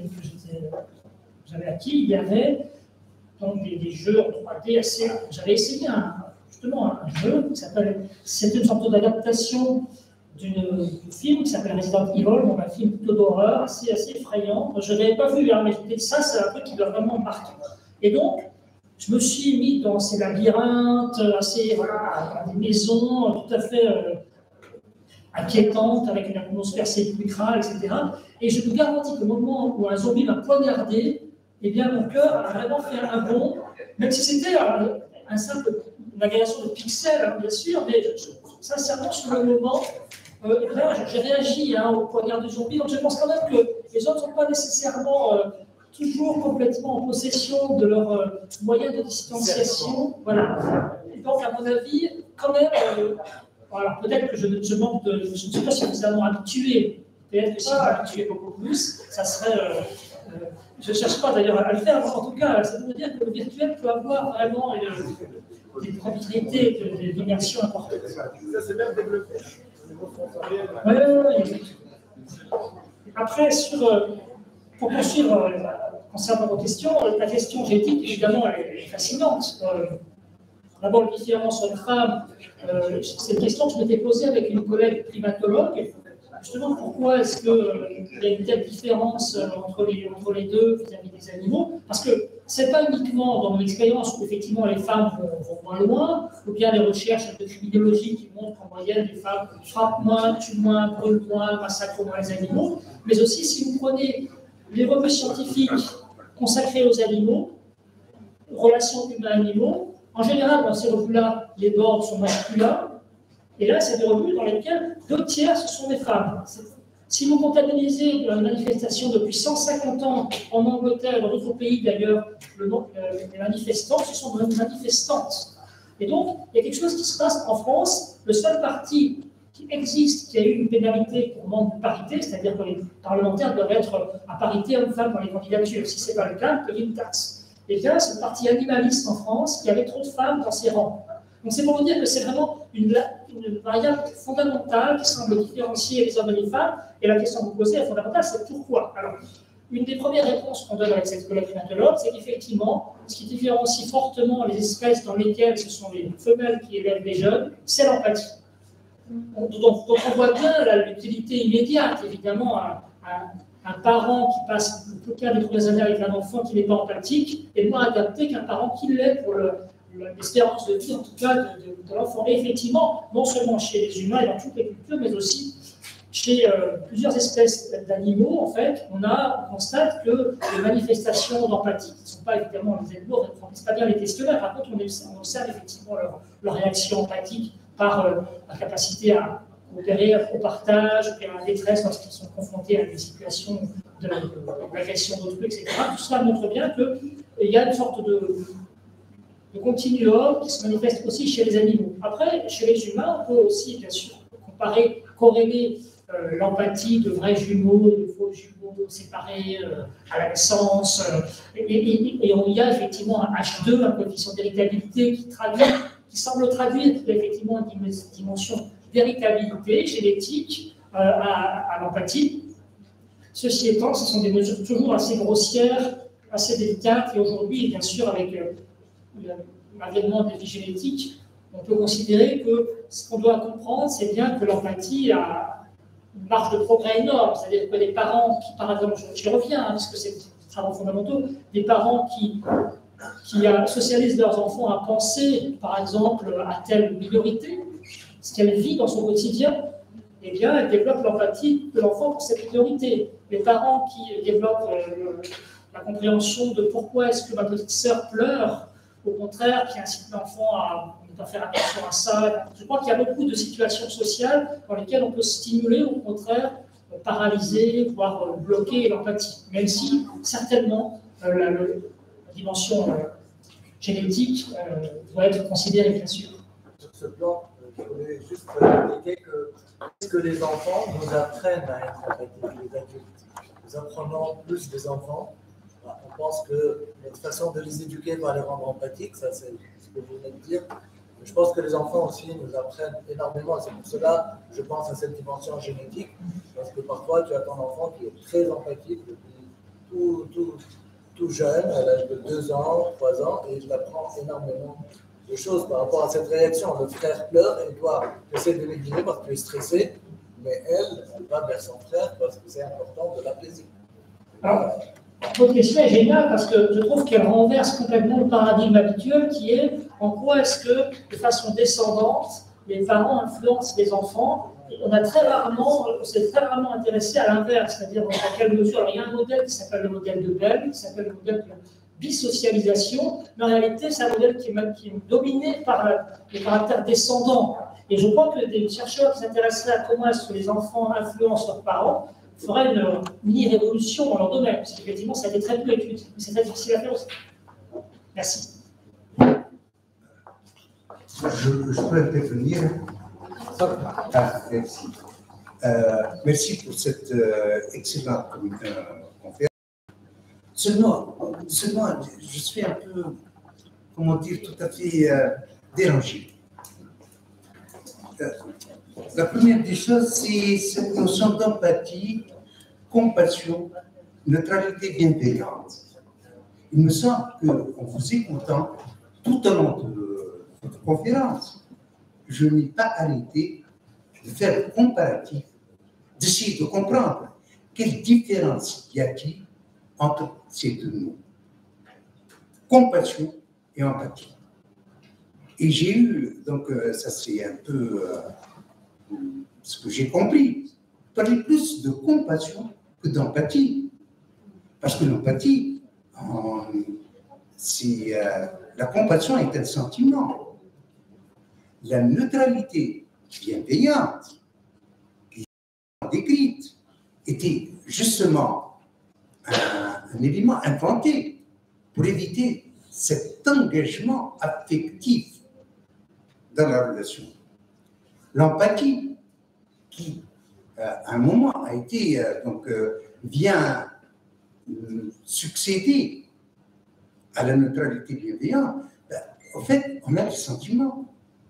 Speaker 1: acquis, il y avait donc des, des jeux en trois D assez. J'avais essayé un, justement un jeu qui s'appelle. C'était une sorte d'adaptation d'un film qui s'appelle Resident Evil, donc un film plutôt d'horreur, assez, assez effrayant. Je ne l'avais pas vu, hein, mais ça, c'est un truc qui doit vraiment marquer. Et donc, je me suis mis dans ces labyrinthes, assez, voilà, des maisons tout à fait euh, inquiétantes, avec une atmosphère sépulcrale, et cetera. Et je vous garantis qu'au moment où un zombie m'a poignardé, eh bien, mon cœur a vraiment fait un bond, même si c'était un, un simple, une agrégation de pixels, hein, bien sûr, mais je, sincèrement, sur le moment, euh, j'ai réagi hein, au poignard du zombie, donc je pense quand même que les autres ne sont pas nécessairement euh, toujours complètement en possession de leurs euh, moyens de distanciation. Voilà. Et donc, à mon avis, quand même, euh, voilà, peut-être que je, je manque de. Je ne suis pas suffisamment habitué. Peut-être que si je m'habituais beaucoup plus, ça serait. Euh, euh, je ne cherche pas d'ailleurs à le faire, mais en tout cas, ça veut dire que le virtuel peut avoir vraiment une, des propriétés d'immersion importantes.
Speaker 2: Ça s'est même développé.
Speaker 1: Oui, oui, oui. Après, sur, euh, pour poursuivre, euh, concernant vos questions, la question génétique, évidemment, elle est fascinante. Euh, D'abord, la différence hommes-femmes, euh, c'est une question que je m'étais posée avec une collègue primatologue. Justement, pourquoi est-ce qu'il euh, y a une telle différence euh, entre, les, entre les deux vis-à-vis des animaux? Parce que ce n'est pas uniquement dans mon expérience où effectivement les femmes vont, vont moins loin, ou bien les recherches de criminologie qui montrent qu'en moyenne les femmes frappent moins, tuent moins, brûlent moins, massacrent moins les animaux, mais aussi si vous prenez les revues scientifiques consacrées aux animaux, relations humains-animaux, en général dans ces revues-là, les bords sont masculins. Et là, c'est des revues dans lesquelles deux tiers, ce sont des femmes. Si vous comptabilisez la manifestation depuis cent cinquante ans en Angleterre et dans d'autres pays d'ailleurs, le nombre des manifestants, ce sont des manifestantes. Et donc, il y a quelque chose qui se passe en France. Le seul parti qu'il existe, qu'il y a eu une pénalité pour manque de parité, c'est-à-dire que les parlementaires doivent être à parité hommes-femmes dans les candidatures. Si ce n'est pas le cas, il paye une taxe. Eh bien, c'est le parti animaliste en France qui avait trop de femmes dans ses rangs. Donc c'est pour vous dire que c'est vraiment une, une variable fondamentale qui semble différencier les hommes et les femmes. Et la question que vous posez, la fondamentale, c'est pourquoi. Alors, une des premières réponses qu'on donne avec cette collecte de l'ordre, c'est qu'effectivement, ce qui différencie fortement les espèces dans lesquelles ce sont les femelles qui élèvent les jeunes, c'est l'empathie. Donc, donc, on voit bien l'utilité immédiate, évidemment, un, un, un parent qui passe le plus clair des premières années avec un enfant qui n'est pas empathique est moins adapté qu'un parent qui l'est pour l'espérance de vie, en tout cas, de, de, de l'enfant. Et effectivement, non seulement chez les humains et dans toutes les cultures, mais aussi chez euh, plusieurs espèces d'animaux, en fait, on, a, on constate que les manifestations d'empathie, qui ne sont pas évidemment les animaux, on ne remplissent pas bien les questionnaires, par contre, on observe, on observe effectivement leur, leur réaction empathique par euh, la capacité à coopérer au partage, à la détresse lorsqu'ils sont confrontés à des situations de, de, de l'agression d'autrui, et cetera. Tout cela montre bien qu'il y a une sorte de, de continuum qui se manifeste aussi chez les animaux. Après, chez les humains, on peut aussi, bien sûr, comparer, corréler Euh, l'empathie de vrais jumeaux, de faux jumeaux séparés euh, à la naissance. Euh, et, et, et on y a effectivement un H deux, un coefficient d'héritabilité qui, traduit, qui semble traduire effectivement une dimension d'héritabilité génétique euh, à, à l'empathie. Ceci étant, ce sont des mesures toujours assez grossières, assez délicates, et aujourd'hui, bien sûr, avec euh, l'avènement des vies génétiques, on peut considérer que ce qu'on doit comprendre, c'est bien que l'empathie a une marge de progrès énorme, c'est-à-dire que les parents qui, par exemple, j'y reviens, hein, parce que c'est des travaux fondamentaux, des parents qui, qui socialisent leurs enfants à penser, par exemple, à telle minorité, ce qu'elle vit dans son quotidien, eh bien, elle développe l'empathie de l'enfant pour cette minorité. Les parents qui développent euh, la compréhension de pourquoi est-ce que ma petite sœur pleure, au contraire, qui incite l'enfant à ne pas faire attention à ça. Je crois qu'il y a beaucoup de situations sociales dans lesquelles on peut stimuler, au contraire, paralyser, voire bloquer l'empathie. Même si, certainement, euh, la, la dimension euh, génétique euh, doit être considérée, bien sûr.
Speaker 5: Sur ce plan, je voulais juste indiquer que est-ce que les enfants nous apprennent à être empathiques, les adultes. Nous apprenons plus des enfants. On pense que notre façon de les éduquer va les rendre empathiques, ça c'est ce que vous venez de dire. Mais je pense que les enfants aussi nous apprennent énormément. C'est pour cela que je pense à cette dimension génétique, parce que parfois tu as ton enfant qui est très empathique depuis tout, tout, tout jeune, à l'âge de deux ans, trois ans, et il apprend énormément de choses par rapport à cette réaction. Le frère pleure et doit essayer de l'éviter parce qu'il est stressé, mais elle, elle va vers son frère parce que c'est important de l'apaiser.
Speaker 1: Alors, votre question est géniale parce que je trouve qu'elle renverse complètement le paradigme habituel qui est en quoi est-ce que, de façon descendante, les parents influencent les enfants. On a très rarement, on s'est très rarement intéressé à l'inverse, c'est-à-dire dans quelle mesure. Alors, il y a un modèle qui s'appelle le modèle de Bell, qui s'appelle le modèle de la bisocialisation, mais en réalité, c'est un modèle qui est, qui est dominé par le caractère descendant. Et je crois que des chercheurs qui s'intéresseraient à comment est-ce que les enfants influencent leurs parents ferait une mini-révolution dans leur domaine, parce qu'effectivement, ça a été très peu étudié, mais c'est très difficile à faire aussi. Merci.
Speaker 6: Je, je peux intervenir. Ah, merci. Euh, merci pour cette euh, excellente euh, conférence. Seulement, seulement, je suis un peu, comment dire, tout à fait euh, dérangé. Euh, La première des choses, c'est cette notion d'empathie, compassion, neutralité bienveillante. Il me semble qu'en vous écoutant tout au long de votre conférence, je n'ai pas arrêté de faire le comparatif, d'essayer de comprendre quelle différence y a-t-il entre ces deux mots, compassion et empathie. Et j'ai eu, donc ça c'est un peu euh, ce que j'ai compris, parler plus de compassion que d'empathie. Parce que l'empathie, c'est, euh, la compassion est un sentiment. La neutralité bienveillante, qui est décrite, était justement un, un élément inventé pour éviter cet engagement affectif dans la relation. L'empathie, qui, euh, à un moment, a été, euh, donc, euh, vient euh, succéder à la neutralité bienveillante, ben, en fait, on a des sentiments.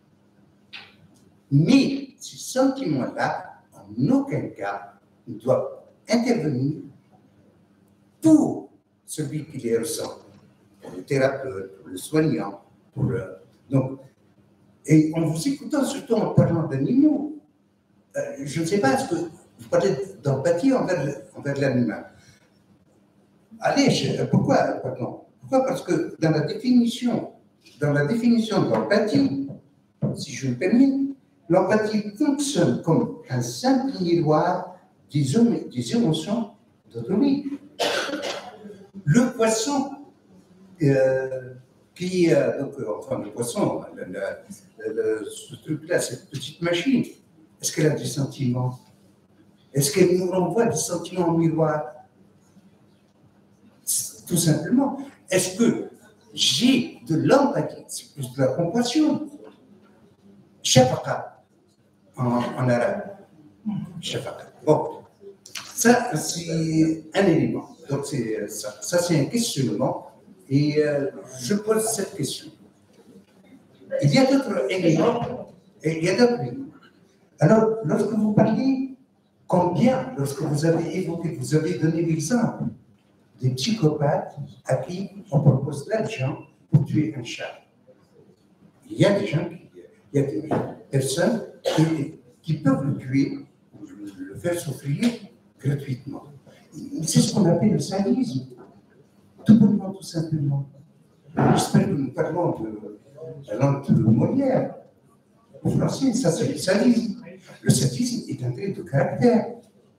Speaker 6: Mais ces sentiments-là, en aucun cas, ne doivent intervenir pour celui qui les ressent, pour le thérapeute, pour le soignant, pour le... Donc, et en vous écoutant, surtout en parlant d'animaux, euh, je ne sais pas, est-ce que vous parlez d'empathie envers, envers l'animal? Allez, je, pourquoi, pardon, pourquoi? Parce que dans la définition, dans la définition de l'empathie, si je me permets, l'empathie fonctionne comme un simple miroir des, des émotions d'autrui. Le poisson, euh, qui, euh, donc, enfin le poisson, le, le, le, ce truc-là, cette petite machine, est-ce qu'elle a des sentiments? Est-ce qu'elle nous renvoie des sentiments en miroir? Tout simplement. Est-ce que j'ai de l'empathie? C'est plus de la compassion. Shafaqa, en, en arabe. Shafaqa. Bon, ça, c'est un élément. Donc, c'est, ça, ça c'est un questionnement. Et euh, je pose cette question. Il y a d'autres éléments. Et il y a d'autres éléments. Alors, lorsque vous parlez, combien, lorsque vous avez évoqué, vous avez donné l'exemple des psychopathes à qui on propose de l'argent pour tuer un chat. Il y a des gens, qui, il y a des personnes qui, qui peuvent le tuer, ou le faire souffrir gratuitement. C'est ce qu'on appelle le sadisme. Tout bonnement, tout simplement. J'espère que nous parlons de la langue de Molière. En français, ça c'est le sadisme. Le sadisme est un trait de caractère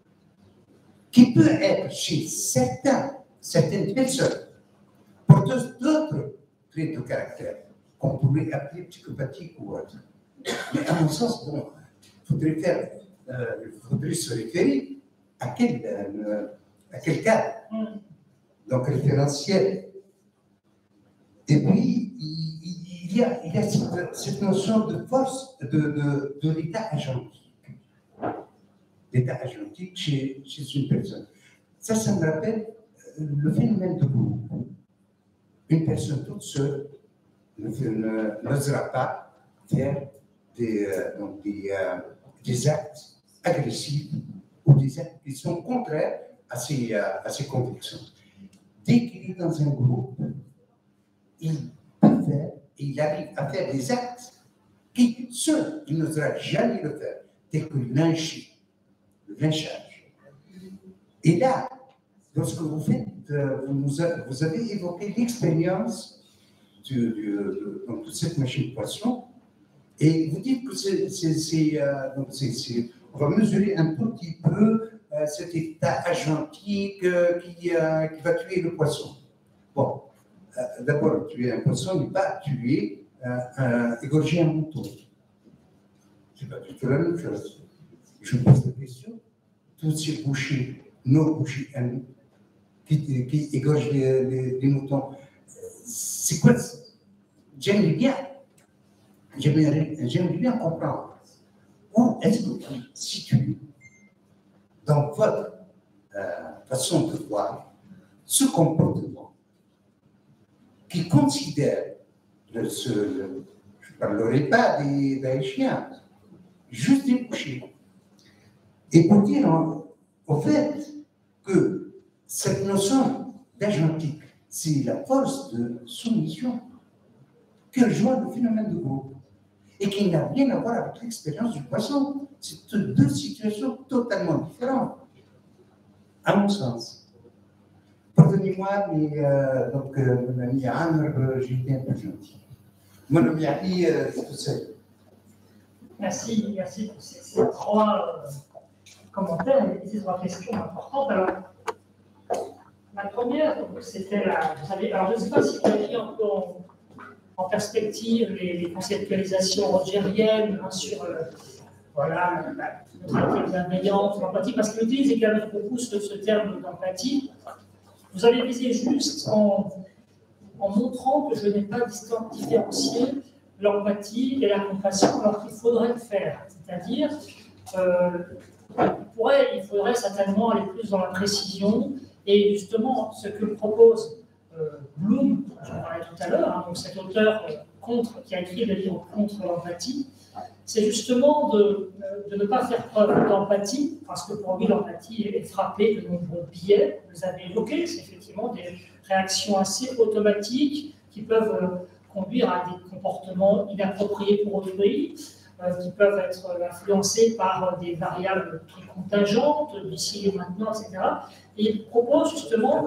Speaker 6: qui peut être chez certains, certaines personnes porteuses d'autres traits de caractère qu'on pourrait appeler psychopathique ou autre. Mais à mon sens, bon, il faudrait, faire, euh, faudrait se référer à quel, euh, à quel cas, donc référentiel. Et puis, il, il, y, a, il y a cette, cette notion de force de, de, de l'état agentique. L'état agentique chez, chez une personne. Ça, ça me rappelle le phénomène de groupe. Une personne toute seule n'osera pas faire des, euh, donc des, euh, des actes agressifs ou des actes qui sont contraires à ses, euh, à ses convictions. Dès qu'il est dans un groupe, il peut faire, et il arrive à faire des actes qui, seul, il n'osera jamais le faire, tel que le lyncher, le lynchage. Et là, lorsque vous faites, euh, vous, avez, vous avez évoqué l'expérience de, de, de, de cette machine de poisson, et vous dites que c'est, euh, on va mesurer un tout petit peu euh, cet état agentique euh, qui, euh, qui va tuer le poisson. Bon, euh, d'abord, tuer un poisson n'est pas tuer, euh, un, égorger un mouton. C'est pas du tout la même chose. Je me pose la question, tous ces bouchers, nos bouchers à nous, qui, qui égorgent les, les, les moutons, c'est quoi? J'aimerais bien, j'aimerais bien comprendre où est-ce que vous vous situez dans votre euh, façon de voir ce comportement qui considère, le, ce, le, je ne parlerai pas des, des chiens, juste des bouchers. Et pour dire en, au fait que cette notion d'agentique, c'est la force de soumission que rejoint le phénomène de groupe et qui n'a rien à voir avec l'expérience du poisson. C'est deux situations totalement différentes, à mon sens. Pardonnez-moi, mais euh, donc, euh, mon ami Amr, euh, j'ai été un peu gentil. Mon ami Ali, euh, tout seul.
Speaker 1: Merci, merci pour ces, ces trois euh, commentaires et ces trois questions importantes. Alors, la première, c'était la. Vous savez, alors, je ne sais pas si vous avez mis un peu en, en perspective les, les conceptualisations rogériennes hein, sur euh, voilà, la neutralité bienveillante, l'empathie, parce qu'il utilise également beaucoup ce, ce terme d'empathie. Vous avez visé juste en, en montrant que je n'ai pas différencié l'empathie et la compassion alors qu'il faudrait le faire. C'est-à-dire euh, pourrait, il faudrait certainement aller plus dans la précision. Et justement, ce que propose euh, Bloom, j'en parlais tout à l'heure, hein, donc cet auteur euh, contre, qui a écrit le livre Contre l'empathie, c'est justement de, de ne pas faire preuve d'empathie, parce que pour lui, l'empathie est frappée de nombreux biais. Vous avez évoqué, c'est effectivement des réactions assez automatiques qui peuvent euh, conduire à des comportements inappropriés pour autrui, euh, qui peuvent être influencés par des variables très contingentes, d'ici et maintenant, et cetera. Et il propose justement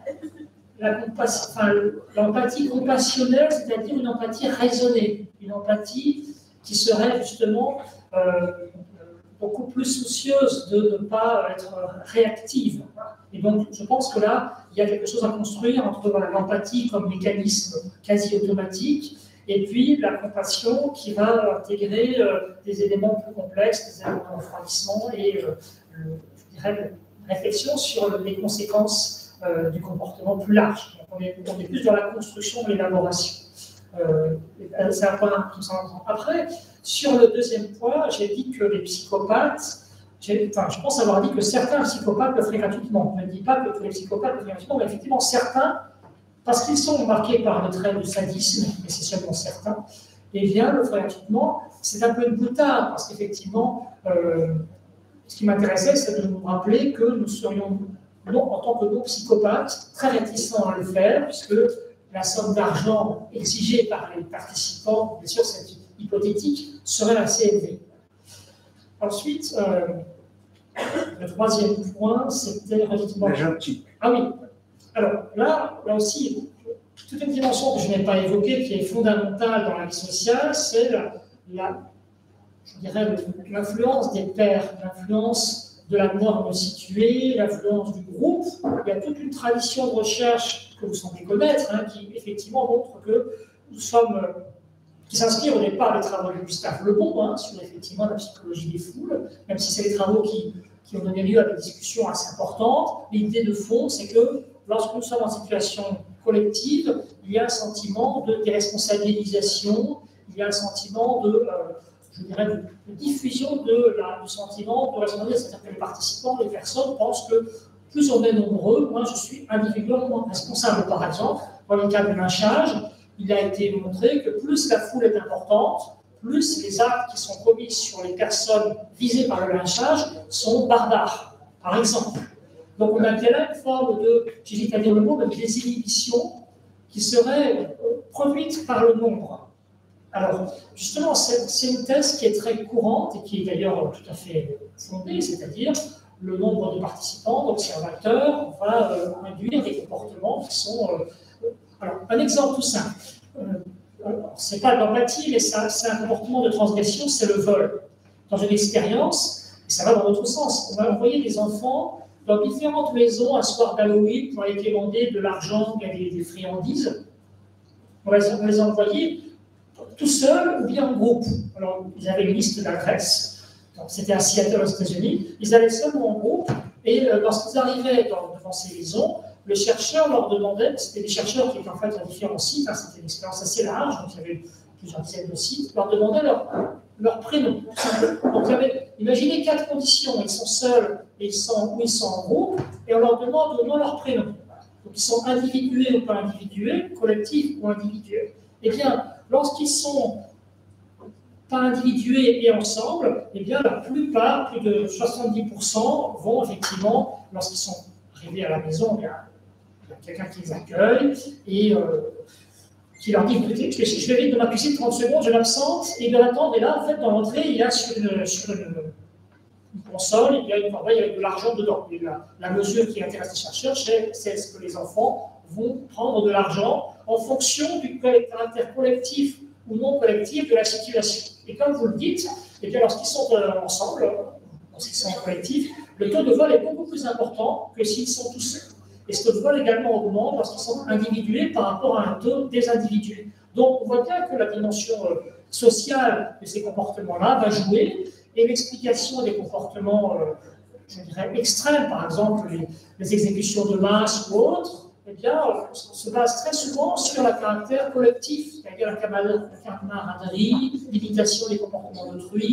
Speaker 1: l'empathie enfin, compassionnelle, c'est-à-dire une empathie raisonnée, une empathie qui serait justement euh, beaucoup plus soucieuse de ne pas être réactive. Et donc, je pense que là, il y a quelque chose à construire entre voilà, l'empathie comme mécanisme quasi automatique et puis la compassion qui va intégrer euh, des éléments plus complexes, des éléments de refroidissement et, euh, le, je dirais, réflexion sur les conséquences euh, du comportement plus large. Donc on, est, on est plus dans la construction et l'élaboration. Euh, c'est un point qui me semble important. Après, sur le deuxième point, j'ai dit que les psychopathes, enfin, je pense avoir dit que certains psychopathes le feraient gratuitement. Je ne dis pas que tous les psychopathes le feraient gratuitement, mais effectivement, certains, parce qu'ils sont marqués par le trait du sadisme, et c'est seulement certains, eh bien, le feraient gratuitement. C'est un peu une boutade, parce qu'effectivement, euh, ce qui m'intéressait, c'est de nous rappeler que nous serions, non, en tant que non-psychopathes, très réticents à le faire, puisque la somme d'argent exigée par les participants, bien sûr, c'est hypothétique, serait assez élevée. Ensuite, euh, le troisième point, c'était relativement...
Speaker 6: L'argentique.
Speaker 1: Ah oui. Alors là, là aussi, toute une dimension que je n'ai pas évoquée, qui est fondamentale dans la vie sociale, c'est la, la, je dirais, l'influence des pairs, l'influence de la norme située, l'influence du groupe. Il y a toute une tradition de recherche que vous semblez connaître, hein, qui effectivement montre que nous sommes, qui s'inspire au départ des travaux de Gustave Le Bon, hein, sur effectivement la psychologie des foules, même si c'est des travaux qui, qui ont donné lieu à des discussions assez importantes. L'idée de fond, c'est que lorsque nous sommes en situation collective, il y a un sentiment de déresponsabilisation, il y a un sentiment de... Euh, je dirais, de, de diffusion de la, du sentiment de responsabilité, c'est-à-dire que les participants, les personnes pensent que plus on est nombreux, moins je suis individuellement responsable. Par exemple, dans le cas du lynchage, il a été montré que plus la foule est importante, plus les actes qui sont commis sur les personnes visées par le lynchage sont barbares, par exemple. Donc on a bien là une forme de, j'hésite à dire le mot, de désinhibition qui serait produite par le nombre. Alors, justement, c'est une thèse qui est très courante et qui est d'ailleurs tout à fait fondée, c'est-à-dire le nombre de participants, d'observateurs, va euh, induire des comportements qui sont... Euh, alors, un exemple tout simple. Euh, ce n'est pas de l'empathie, mais c'est un comportement de transgression, c'est le vol. Dans une expérience, et ça va dans l'autre sens, on va envoyer des enfants dans différentes maisons un soir d'Halloween pour aller quémander de l'argent et des, des friandises. On va les envoyer tout seul ou bien en groupe. Alors, ils avaient une liste d'adresses. C'était à Seattle, aux États-Unis. Ils allaient seulement en groupe. Et euh, lorsqu'ils arrivaient dans, devant ces maisons, le chercheur leur demandait, c'était des chercheurs qui étaient en fait à différents sites, hein, c'était une expérience assez large, donc il y avait plusieurs dizaines de sites, leur demandaient leur, leur prénom. Donc, il y avait, imaginez quatre conditions. Ils sont seuls et ils sont, ou ils sont en groupe, et on leur demande au moins leur prénom. Donc, ils sont individués ou pas individués, collectifs ou individuels. Eh bien, lorsqu'ils sont pas individués et ensemble, eh bien, la plupart, plus de soixante-dix pour cent, vont effectivement, lorsqu'ils sont arrivés à la maison, il y a, il y a quelqu'un qui les accueille et euh, qui leur dit, écoutez, je, je vais vite de ma cuisine trente secondes, je m'absente, et de l'attendre. Et là, en fait, dans l'entrée, il y a sur une, sur une, une console, il y a une corbeille avec de l'argent dedans. Et la, la mesure qui intéresse les chercheurs, c'est est-ce que les enfants vont prendre de l'argent en fonction du caractère collectif ou non collectif de la situation. Et comme vous le dites, eh bien, lorsqu'ils sont euh, ensemble, lorsqu'ils sont collectifs, le taux de vol est beaucoup plus important que s'ils sont tous seuls. Et ce taux de vol également augmente lorsqu'ils sont individués par rapport à un taux désindividué. Donc on voit bien que la dimension euh, sociale de ces comportements-là va jouer, et l'explication des comportements, euh, je dirais, extrêmes, par exemple les, les exécutions de masse ou autres, eh bien, on se base très souvent sur le caractère collectif, c'est-à-dire la camaraderie, l'imitation des comportements d'autrui,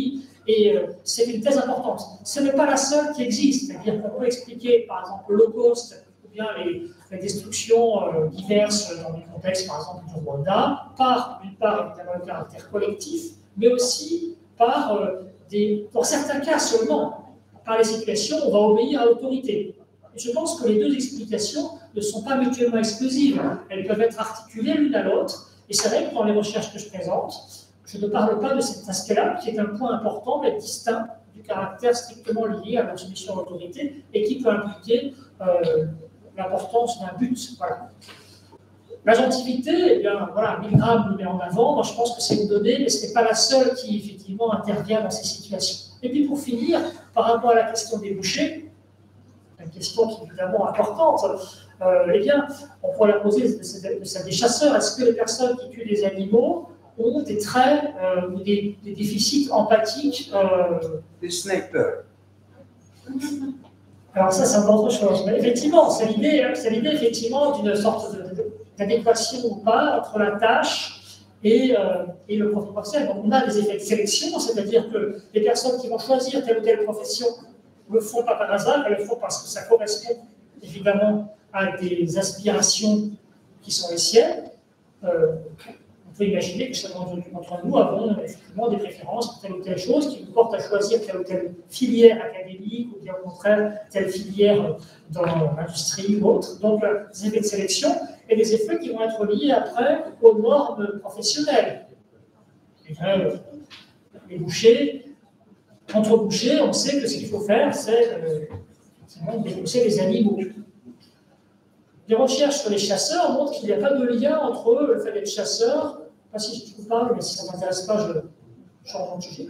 Speaker 1: Et euh, c'est une thèse importante. Ce n'est pas la seule qui existe, c'est-à-dire qu'on peut expliquer, par exemple, l'Holocauste ou bien les, les destructions euh, diverses dans des contextes, par exemple, du Rwanda, par, d'une part, évidemment, le caractère collectif, mais aussi par, euh, des, dans certains cas seulement, par les situations où on va obéir à l'autorité. Et je pense que les deux explications ne sont pas mutuellement exclusives. Elles peuvent être articulées l'une à l'autre. Et c'est vrai que dans les recherches que je présente, je ne parle pas de cet aspect-là, qui est un point important, mais distinct du caractère strictement lié à la soumission à l'autorité et qui peut impliquer euh, l'importance d'un but. Voilà. L'agentivité, eh bien, voilà, Milgram le met en avant. Moi, je pense que c'est une donnée, mais ce n'est pas la seule qui, effectivement, intervient dans ces situations. Et puis, pour finir, par rapport à la question des bouchers, une question qui est évidemment importante, euh, eh bien, on pourrait la poser de celle des chasseurs. Est-ce que les personnes qui tuent des animaux ont des traits euh, ou des, des déficits empathiques euh...
Speaker 6: Des snipers.
Speaker 1: Alors ça, c'est encore autre chose. Mais effectivement, c'est l'idée, c'est l'idée effectivement d'une sorte d'adéquation ou pas entre la tâche et, euh, et le profil professionnel. Donc on a des effets de sélection, c'est-à-dire que les personnes qui vont choisir telle ou telle profession ne le font pas par hasard, elles le font parce que ça correspond évidemment à des aspirations qui sont les siennes. Euh, on peut imaginer que chacun d'entre nous avons effectivement des préférences pour telle ou telle chose qui nous portent à choisir telle ou telle filière académique ou bien au contraire telle filière dans l'industrie ou autre. Donc des effets de sélection et des effets qui vont être liés après aux normes professionnelles. Et bien, les bouchers, entre bouchers, on sait que ce qu'il faut faire, c'est euh, dépecer les animaux. Les recherches sur les chasseurs montrent qu'il n'y a pas de lien entre eux, le fait d'être chasseur. Pas si je vous parle, mais si ça ne m'intéresse pas, je change de sujet.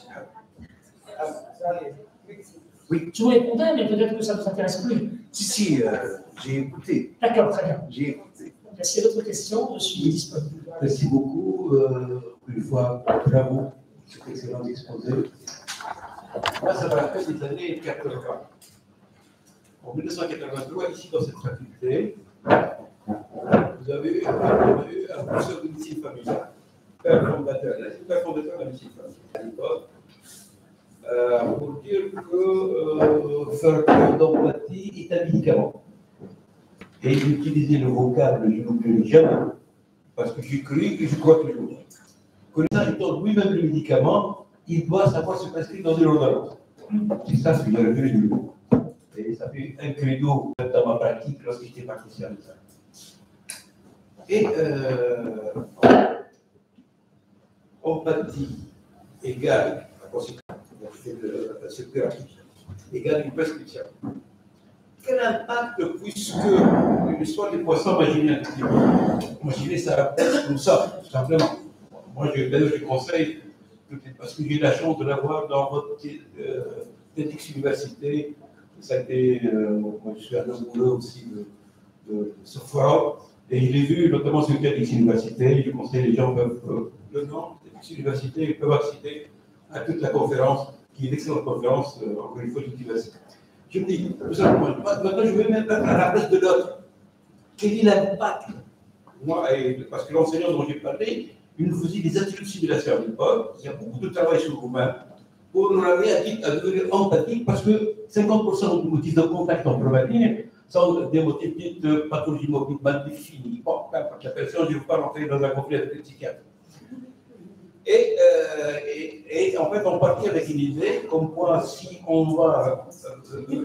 Speaker 6: Oui.
Speaker 1: Je vous répondais, mais peut-être que ça ne vous intéresse plus.
Speaker 6: Si, si, euh, j'ai écouté.
Speaker 1: D'accord, très bien.
Speaker 6: J'ai écouté.
Speaker 1: S'il y a d'autres questions, je suis disponible.
Speaker 7: Merci beaucoup. Euh, une fois, bravo pour cet excellent exposé. Moi, ça me rappelle des années quatre-vingts. En mille neuf cent quatre-vingt-trois, ici, dans cette faculté, vous avez eu, eu un professeur de médecine familiale, père fondateur, père fondateur de la médecine familiale à l'époque, euh, pour dire que euh, faire preuve d'empathie est un médicament. Et il utilisait le vocable, je n'oublierai jamais, parce que j'ai cru et je crois toujours. Connaissant étant lui-même le médicament, il doit savoir se prescrire dans une ordonnance. C'est ça ce que j'ai retenu du mot. Et ça fait un credo dans ma pratique lorsque j'étais praticien de ça. Et euh, empathie égale la conséquence de la thérapie, égale une prescription. Quel impact, puisque l'histoire des poissons, imaginez un petit peu, imaginez ça comme ça, tout simplement. Moi, je, je conseille, parce que j'ai eu la chance de l'avoir dans votre euh, TEDx Université. Ça a été, euh, moi je suis un amoureux aussi de, de, de ce forum, et je l'ai vu notamment sur TEDx Université. Je conseille les gens peuvent, euh, le nom TEDx Université, ils peuvent accéder à toute la conférence, qui est une excellente conférence, euh, encore une fois, d'université. Je me dis, tout simplement, maintenant je vais mettre à la place de l'autre. Quel est l'impact? Moi, et, parce que l'enseignant dont j'ai parlé, il nous faisait des ateliers de simulation à l'époque, il y a beaucoup de travail sur vous-même, pour nous amener à devenir empathique, parce que cinquante pour cent des motifs de contact en première ligne sont des motifs de pathologie mobile mal définie. Bon, la personne, je ne veux pas rentrer dans un conflit avec le psychiatre. Et, euh, et, et en fait, on partit avec une idée, comme quoi, si on va euh, euh,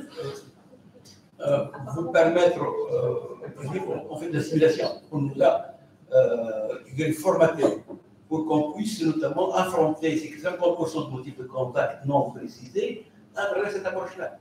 Speaker 7: euh, vous permettre, euh, on fait de la simulation, on nous a euh, formaté pour qu'on puisse notamment affronter ces cinquante pour cent de motifs de contact non précisés à travers cette approche-là.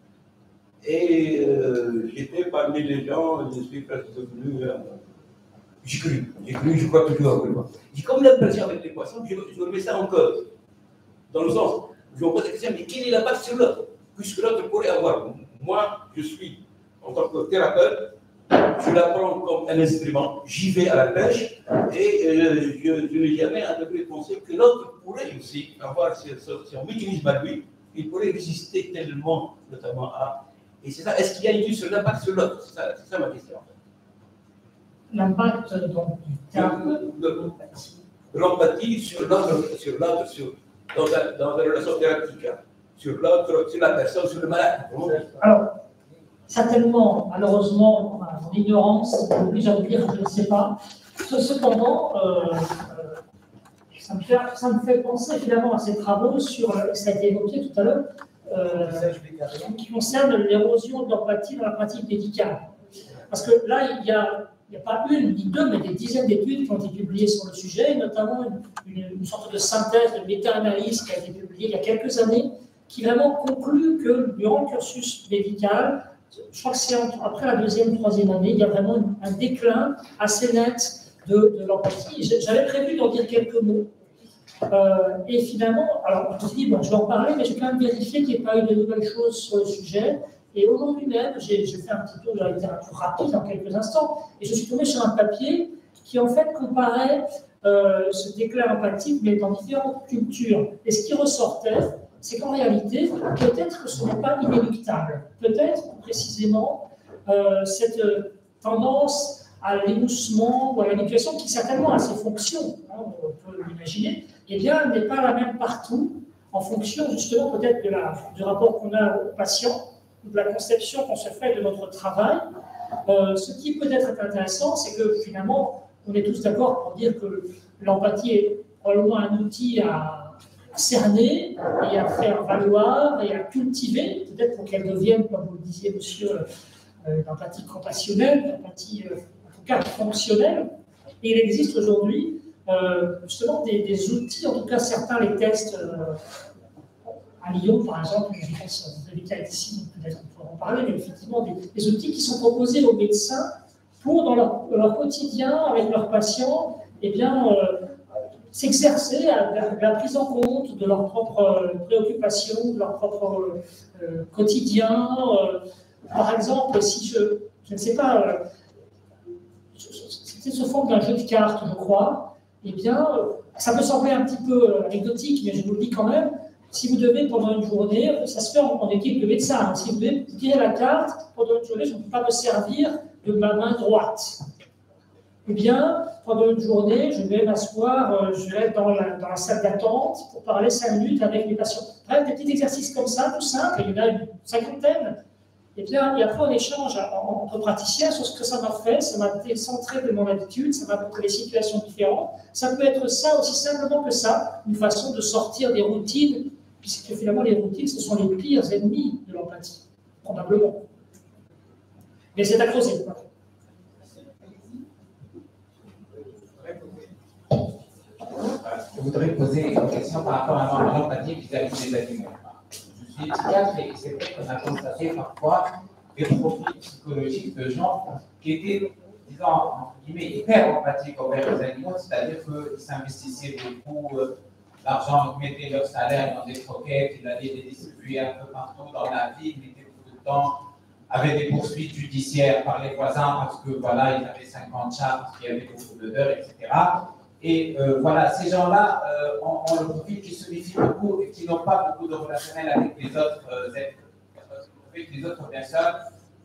Speaker 7: Et euh, j'étais parmi les gens, je suis presque devenu. Euh, j'ai cru, j'ai cru, je crois toujours. J'ai comme l'impression avec les poissons que je, je remets ça en cause. Dans le sens, je me pose la question, mais quel est l'impact sur l'autre? Puisque l'autre pourrait avoir. Moi, je suis, en tant que thérapeute, je l'apprends comme un instrument, j'y vais à la pêche, et euh, je, je n'ai jamais un degré de penser que l'autre pourrait aussi avoir son mécanisme à lui, il pourrait résister tellement, notamment à. Et c'est ça, est-ce qu'il y a une vue sur l'impact sur l'autre? C'est ça, ça ma question.
Speaker 1: L'impact donc du thérapeute.
Speaker 7: De l'empathie sur l'autre, sur l'autre, sur dans, la, dans la relation thérapeutique, sur l'autre, sur la personne, sur le malade.
Speaker 1: Alors, certainement, malheureusement, mon ignorance m'oblige à vous dire que je ne sais pas. Cependant, euh, ça, me fait, ça me fait penser finalement à ces travaux sur, ça a été évoqué tout à l'heure, euh, qui concernent l'érosion de l'empathie dans la pratique médicale. Parce que là, il y a, il n'y a pas une ni deux, mais des dizaines d'études qui ont été publiées sur le sujet, notamment une, une, une sorte de synthèse, de méta-analyse qui a été publiée il y a quelques années, qui vraiment conclut que durant le cursus médical, je crois que c'est après la deuxième, troisième année, il y a vraiment un déclin assez net de, de l'empathie. J'avais prévu d'en dire quelques mots. Euh, et finalement, alors je me suis dit, bon, je vais en parler, mais j'ai quand même vérifié qu'il n'y ait pas eu de nouvelles choses sur le sujet. Et aujourd'hui même, j'ai fait un petit tour de la littérature rapide en quelques instants, et je suis tombé sur un papier qui en fait comparait euh, ce déclin empathique, mais dans différentes cultures. Et ce qui ressortait, c'est qu'en réalité, peut-être que ce n'est pas inéluctable. Peut-être précisément euh, cette tendance à l'émoussement ou à la manipulation, qui certainement a ses fonctions, hein, on peut l'imaginer, eh bien, elle n'est pas la même partout, en fonction justement peut-être de la, du rapport qu'on a au patient, ou de la conception qu'on se fait de notre travail. Euh, ce qui peut être intéressant, c'est que finalement, on est tous d'accord pour dire que l'empathie est probablement un outil à cerner et à faire valoir et à cultiver, peut-être pour qu'elle devienne, comme vous le disiez, monsieur, euh, l'empathie compassionnelle, l'empathie euh, en tout cas fonctionnelle. Et il existe aujourd'hui euh, justement des, des outils, en tout cas certains les testent euh, à Lyon, par exemple, je pense que vous avez été ici, peut-être qu'on pourra en parler, mais effectivement des, des outils qui sont proposés aux médecins pour, dans leur, leur quotidien, avec leurs patients, eh bien, euh, s'exercer à la, la prise en compte de leurs propres euh, préoccupations, de leur propre euh, quotidien. Euh, par exemple, si je, je ne sais pas, euh, c'était sous forme d'un jeu de cartes, je crois, eh bien, euh, ça peut sembler un petit peu anecdotique, mais je vous le dis quand même, si vous devez, pendant une journée, ça se fait en, en équipe de médecins, hein, si vous devez tirer la carte, pendant une journée, je ne peux pas me servir de ma main droite. Eh bien, pendant une journée, je vais m'asseoir, euh, je vais être dans la, dans la salle d'attente pour parler cinq minutes avec les patients. Bref, des petits exercices comme ça, tout simples, il y en a une cinquantaine. Et bien, et après, on échange entre praticiens sur ce que ça m'a fait, ça m'a décentré de mon habitude, ça m'a montré des situations différentes. Ça peut être ça, aussi simplement que ça, une façon de sortir des routines, puisque finalement, les routines, ce sont les pires ennemis de l'empathie, probablement. Mais c'est à creuser.
Speaker 8: Je voudrais poser une question par rapport à l'empathie vis-à-vis des animaux. Je suis psychiatre et c'est vrai qu'on a constaté parfois des profils psychologiques de gens qui étaient, disons, entre guillemets, hyper empathiques envers les animaux, c'est-à-dire qu'ils s'investissaient beaucoup euh, l'argent, ils mettaient leur salaire dans des croquettes, ils allaient les distribuer un peu partout dans la ville, ils mettaient beaucoup de temps, avaient des poursuites judiciaires par les voisins parce que voilà, ils avaient cinquante chats, parce qu'il y avait beaucoup d'odeurs, et cetera. Et euh, voilà, ces gens-là euh, ont, ont le profil qui se méfient beaucoup et qui n'ont pas beaucoup de relationnel avec les autres euh, êtres, avec les autres personnes.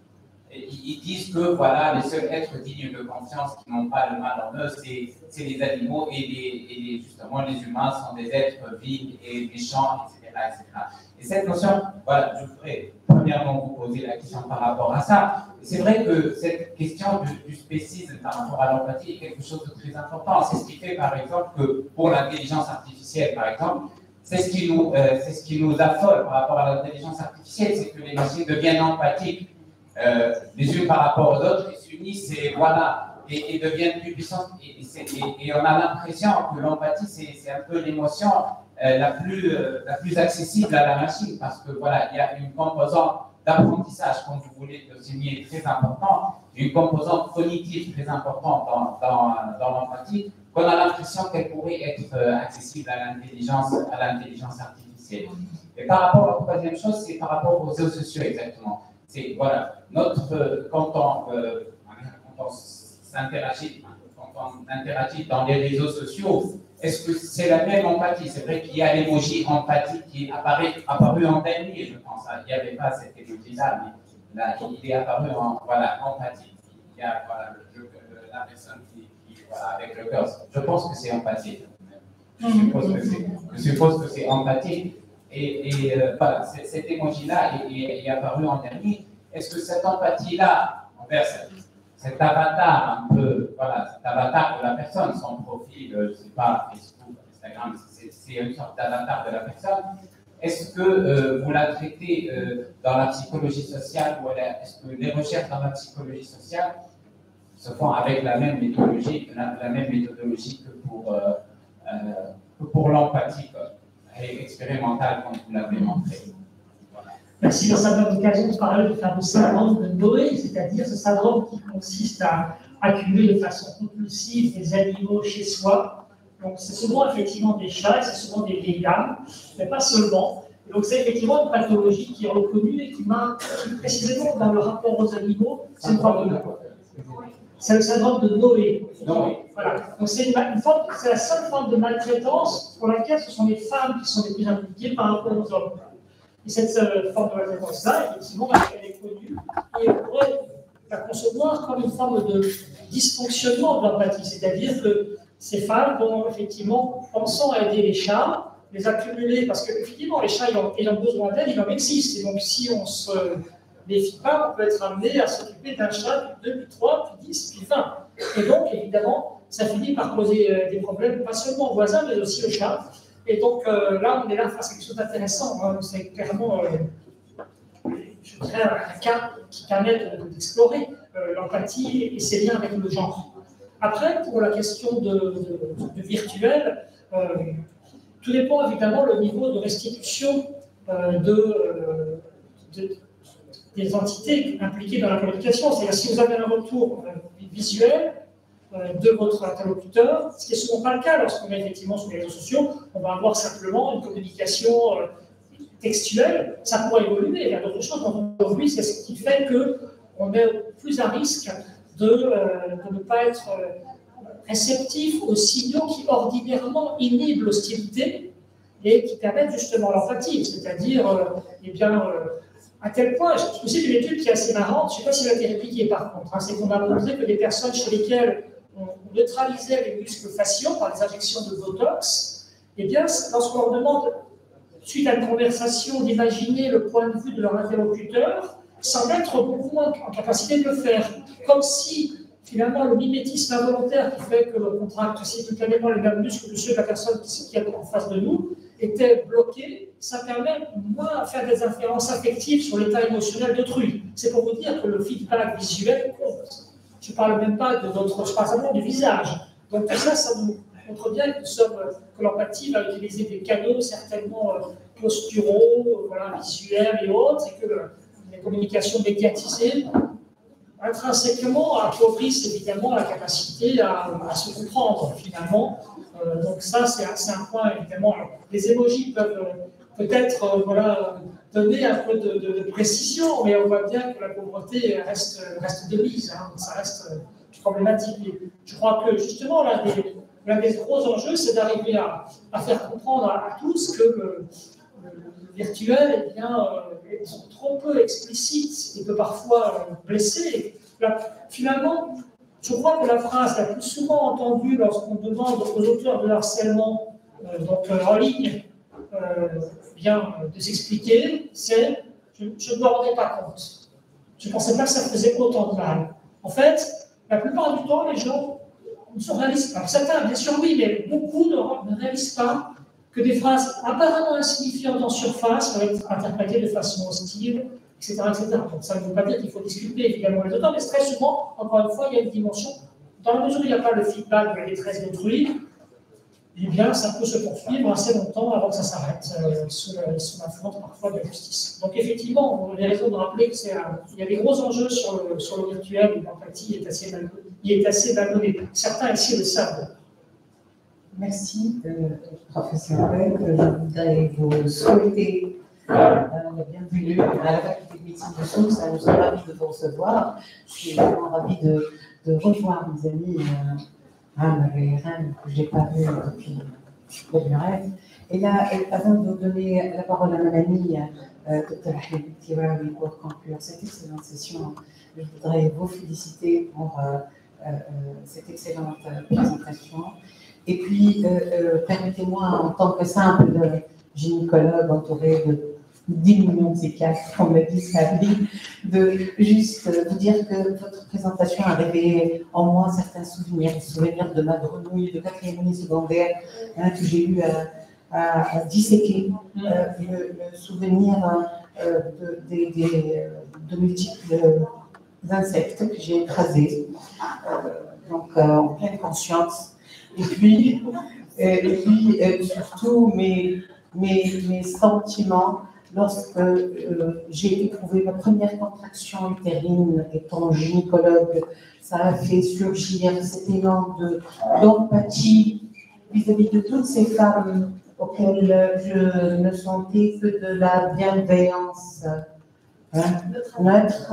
Speaker 8: Et ils, ils disent que voilà, les seuls êtres dignes de confiance qui n'ont pas le mal en eux, c'est les animaux et, les, et les, justement les humains sont des êtres vils et méchants, et cetera, et cetera. Et cette notion, voilà, je voudrais premièrement vous poser la question par rapport à ça. C'est vrai que cette question du, du spécisme par rapport à l'empathie est quelque chose de très important. C'est ce qui fait, par exemple, que pour l'intelligence artificielle, par exemple, c'est ce qui nous, euh, c'est ce qui nous affole par rapport à l'intelligence artificielle, c'est que les machines deviennent empathiques euh, les unes par rapport aux autres, ils s'unissent et voilà, et, et deviennent plus puissantes. Et, et, et on a l'impression que l'empathie, c'est un peu l'émotion euh, la plus, euh, la plus accessible à la machine, parce que voilà, il y a une composante d'apprentissage, comme vous voulez le souligner, très important, une composante cognitive très importante dans, dans, dans l'empathie, qu'on a l'impression qu'elle pourrait être euh, accessible à l'intelligence à l'intelligence artificielle. Et par rapport à la troisième chose, c'est par rapport aux réseaux sociaux exactement. C'est voilà, notre euh, quand on, euh, quand on s'interagit, quand on interagit dans les réseaux sociaux, est-ce que c'est la même empathie? C'est vrai qu'il y a l'emoji empathie qui apparaît apparu en dernier, je pense. Il n'y avait pas cet emoji-là, mais là, il est apparu en voilà, empathie. Il y a voilà, le, le, la personne qui, qui voilà, avec le cœur. Je pense que c'est empathie. Je suppose que c'est, je suppose que c'est empathique. Et, et euh, voilà, cet émoji-là est, est, est apparu en dernier. Est-ce que cette empathie-là, envers cette, cet avatar un peu, voilà, cet avatar de la personne, son profil, je ne sais pas, Facebook, Instagram, c'est une sorte d'avatar de la personne, est-ce que euh, vous la traitez euh, dans la psychologie sociale ou est-ce que les recherches dans la psychologie sociale se font avec la même méthodologie, la, la même méthodologie que pour, euh, euh, pour l'empathie expérimentale, comme vous l'avez montré?
Speaker 1: Merci. Ça donne l'occasion de parler du fameux syndrome de Noé, c'est-à-dire ce syndrome qui consiste à accumuler de façon compulsive des animaux chez soi. Donc, c'est souvent effectivement des chats, c'est souvent des vieilles dames, mais pas seulement. Et donc, c'est effectivement une pathologie qui est reconnue et qui marque précisément dans le rapport aux animaux. C'est une forme de. C'est le syndrome de Noé. Voilà. Donc, c'est la seule forme de maltraitance pour laquelle ce sont les femmes qui sont les plus impliquées par rapport aux hommes. Et cette euh, forme de maltraitance-là, effectivement, elle est connue et on pourrait la concevoir comme une forme de dysfonctionnement de l'empathie, c'est-à-dire que ces femmes vont effectivement, pensant à aider les chats, les accumuler, parce qu'effectivement, les chats ayant, ayant besoin d'aide, il en existe. Et donc, si on ne se méfie pas, on peut être amené à s'occuper d'un chat, puis deux, puis trois, puis dix, puis vingt. Et donc, évidemment, ça finit par poser euh, des problèmes, pas seulement aux voisins, mais aussi aux chats. Et donc, euh, là, on est là face à quelque chose d'intéressant. Hein. C'est clairement, euh, je dirais, un cas qui permet d'explorer euh, l'empathie et ses liens avec le genre. Après, pour la question de, de, de virtuel, euh, tout dépend évidemment le niveau de restitution euh, de, euh, de, des entités impliquées dans la communication. C'est-à-dire, si vous avez un retour euh, visuel euh, de votre interlocuteur, ce qui n'est souvent pas le cas lorsqu'on est effectivement sur les réseaux sociaux, on va avoir simplement une communication euh, textuelle. Ça pourrait évoluer, il y a d'autres choses. Donc, aujourd'hui, c'est ce qui fait qu'on est plus à risque de, euh, de ne pas être euh, réceptif aux signaux qui ordinairement inhibent l'hostilité et qui permettent justement l'empathie, c'est-à-dire, euh, eh bien, euh, à tel point, je sais une étude qui est assez marrante, je ne sais pas si elle a été répliquée par contre, hein, c'est qu'on a montré que des personnes chez lesquelles on, on neutralisait les muscles faciaux par des injections de Botox, eh bien, lorsqu'on leur demande, suite à une conversation, d'imaginer le point de vue de leur interlocuteur, semble être beaucoup moins en capacité de le faire. Comme si, finalement, le mimétisme involontaire qui fait que l'on contracte simultanément les mêmes muscles que ceux de la personne qui est en face de nous était bloqué, ça permet moins de faire des inférences affectives sur l'état émotionnel d'autrui. C'est pour vous dire que le feedback visuel compte. Je ne parle même pas de notre, je parle simplement du visage. Donc tout ça, ça nous montre bien que, nous sommes, que l'empathie va utiliser des canaux certainement posturaux, voilà, visuels et autres, et que les communications médiatisées, intrinsèquement, appauvrissent évidemment la capacité à, à se comprendre, finalement. Euh, donc ça, c'est un, un point, évidemment. Alors, les émojis peuvent euh, peut-être euh, voilà, donner un peu de, de, de précision, mais on voit bien que la pauvreté reste, reste de mise, hein, ça reste euh, problématique. Et je crois que, justement, l'un des, l'un des gros enjeux, c'est d'arriver à, à faire comprendre à, à tous que le, le virtuel, eh bien, euh, est trop peu explicite et peut parfois euh, blesser. Là, finalement, je crois que la phrase la plus souvent entendue lorsqu'on demande aux auteurs de harcèlement, euh, donc euh, en ligne, euh, bien euh, de s'expliquer, c'est je, je ne me rendais pas compte. Je ne pensais pas que ça faisait autant de mal. En fait, la plupart du temps, les gens ne se réalisent pas. Certains, bien sûr, oui, mais beaucoup ne, ne réalisent pas que des phrases apparemment insignifiantes en surface peuvent être interprétées de façon hostile, et cetera, et cetera. Donc ça ne veut pas dire qu'il faut disculper évidemment les auteurs, mais très souvent, encore une fois, il y a une dimension, dans la mesure où il n'y a pas le feedback de la détresse d'autrui, eh bien, ça peut se poursuivre assez longtemps avant que ça s'arrête, euh, sous l'influence parfois de la justice. Donc effectivement, on a raison de rappeler qu'il y a des gros enjeux sur le, sur le virtuel, et l'empathie est assez mal, il est assez malmenée. Certains ici le savent.
Speaker 9: Merci, euh, professeur Beck. Je voudrais vous souhaiter euh, la bienvenue à la faculté de médecine de Sousse. Nous sommes ravis de vous recevoir. Je suis vraiment ravie de, de revoir mes amis euh, Anne et Rennes, que je n'ai pas vu depuis le rêve. Et là, avant de vous donner la parole à mon ami, euh, Dr Habib Tiwawi, pour conclure cette excellente session, je voudrais vous féliciter pour euh, euh, cette excellente présentation. Et puis, euh, euh, permettez-moi, en tant que simple gynécologue entouré de dix millions de psychiatres, comme me dit Sabine, de juste vous dire que votre présentation a réveillé en moi certains souvenirs, des souvenirs de ma grenouille de quatrième année secondaire, hein, que j'ai eu à, à, à disséquer, euh, le, le souvenir euh, de, de, de, de multiples insectes que j'ai écrasés, euh, donc euh, en pleine conscience. Et puis, et puis euh, surtout mes, mes, mes sentiments lorsque euh, j'ai éprouvé ma première contraction utérine étant gynécologue. Ça a fait surgir cet élan d'empathie vis-à-vis de toutes ces femmes auxquelles je ne sentais que de la bienveillance hein, neutre,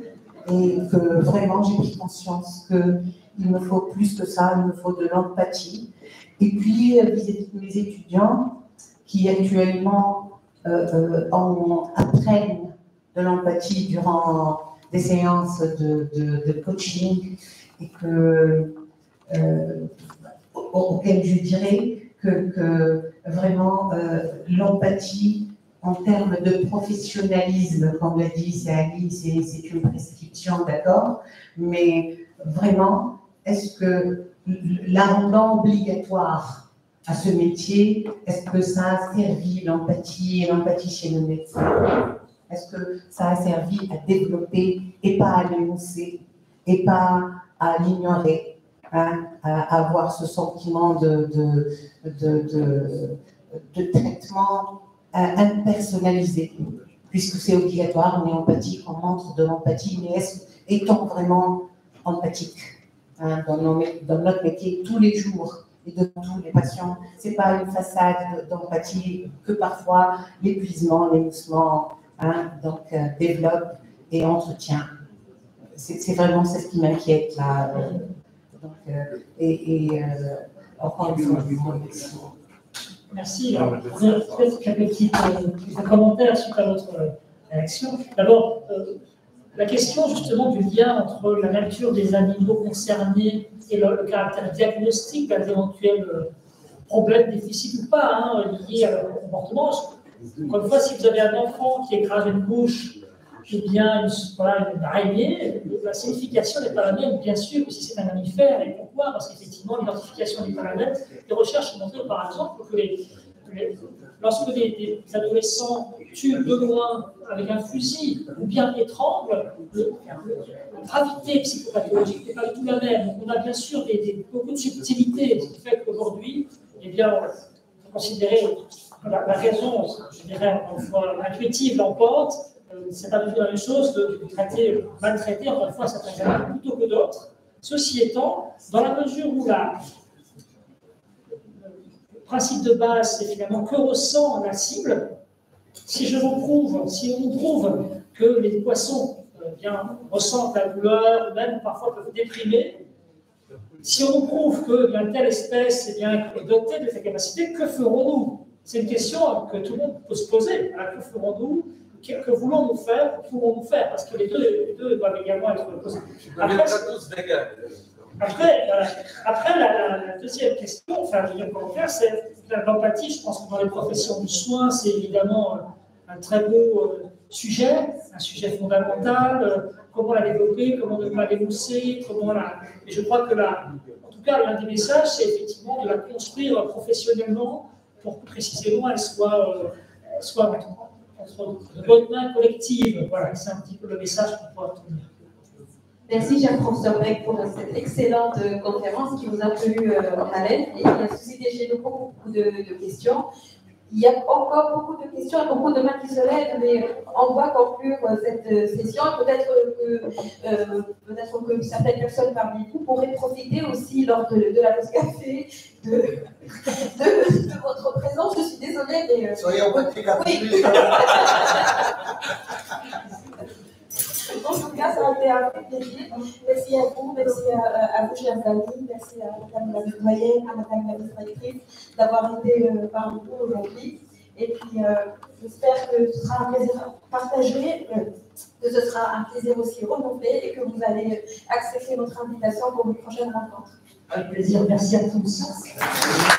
Speaker 9: et que vraiment j'ai pris conscience qu'il me faut plus que ça, il me faut de l'empathie. Et puis vis-à-vis de mes étudiants qui actuellement euh, euh, en apprennent de l'empathie durant des séances de, de, de coaching, et que euh, auquel je dirais que, que vraiment euh, l'empathie en termes de professionnalisme, comme l'a dit Céline, c'est une prescription, d'accord, mais vraiment, est-ce que la rendant obligatoire à ce métier, est-ce que ça a servi l'empathie et l'empathie chez le médecin? Est-ce que ça a servi à développer et pas à l'énoncer et pas à l'ignorer, hein, à avoir ce sentiment de, de, de, de, de traitement impersonnalisé, puisque c'est obligatoire, on est empathique, on montre de l'empathie, mais est-on vraiment empathique hein, dans, nos, dans notre métier tous les jours et de tous les patients? Ce n'est pas une façade d'empathie que parfois l'épuisement, l'émoussement hein, donc, euh, développe et entretient. C'est vraiment ce qui m'inquiète là. Euh, donc, euh, et et euh, encore une fois, merci.
Speaker 1: Merci. Peut-être quelques petits euh, commentaires suite à votre euh, réaction. D'abord, euh, la question justement du lien entre la nature des animaux concernés et le, le caractère diagnostique d'un éventuel euh, problème, déficit ou pas, hein, lié à leur comportement. Encore une fois, si vous avez un enfant qui écrase une couche, eh bien, une, voilà, une araignée, la signification n'est pas la même, bien sûr, que si c'est un mammifère. Et pourquoi? Parce qu'effectivement, l'identification n'est pas la même. Les recherches ont montré, par exemple, que les, les, lorsque des, des adolescents tuent de loin avec un fusil ou bien étranglent, la gravité psychopathologique n'est pas du tout la même. Donc, on a bien sûr des, des, beaucoup de subtilités, ce qui fait qu'aujourd'hui, eh bien, on peut considérer que la, la raison, je dirais, encore une fois, intuitive l'emporte. C'est pas du tout la même chose de, de traiter, maltraiter, encore une fois, certains animaux plutôt que d'autres. Ceci étant, dans la mesure où la, le principe de base, c'est finalement que ressent la cible, si je vous prouve, si on prouve que les poissons euh, bien, ressentent la douleur, même parfois peuvent déprimer, si on prouve que bien, telle espèce eh bien, est dotée de cette capacité, que ferons-nous? C'est une question que tout le monde peut se poser. Alors, que ferons-nous? Que voulons-nous faire, que pouvons-nous faire? Parce que les deux, les deux doivent également être posés. Après, après, voilà. Après la, la, la deuxième question, enfin, le deuxième commentaire, c'est l'empathie. Je pense que dans les professions du soin, c'est évidemment un très beau euh, sujet, un sujet fondamental. Euh, comment la développer, comment ne pas l'émousser, comment la. Et je crois que la, en tout cas, l'un des messages, c'est effectivement de la construire professionnellement pour que précisément elle soit, euh, soit de bonnes mains collectives. Voilà, c'est un petit peu le message qu'on peut obtenir.
Speaker 10: Merci, cher professeur Beck, pour cette excellente conférence qui vous a tenu euh, en haleine et qui a suscité chez nous beaucoup, beaucoup de, de questions. Il y a encore beaucoup de questions et beaucoup de mains qui se lèvent, mais on doit conclure cette session. Peut-être que, euh, peut-être que certaines personnes parmi vous pourraient profiter aussi lors de, de la pause café de, de, de votre présence. Je suis désolée, mais...
Speaker 6: Soyez en bonne
Speaker 10: oui. En tout cas, ça a été un vrai plaisir. Merci à vous, merci à, à vous, chers amis, merci à Madame la doyenne, à Madame la directrice d'avoir été euh, parmi nous aujourd'hui. Et puis, euh, j'espère que ce sera un plaisir partagé, euh, que ce sera un plaisir aussi renouvelé et que vous allez accepter notre invitation pour une prochaine rencontre.
Speaker 1: Avec plaisir. Merci à tous.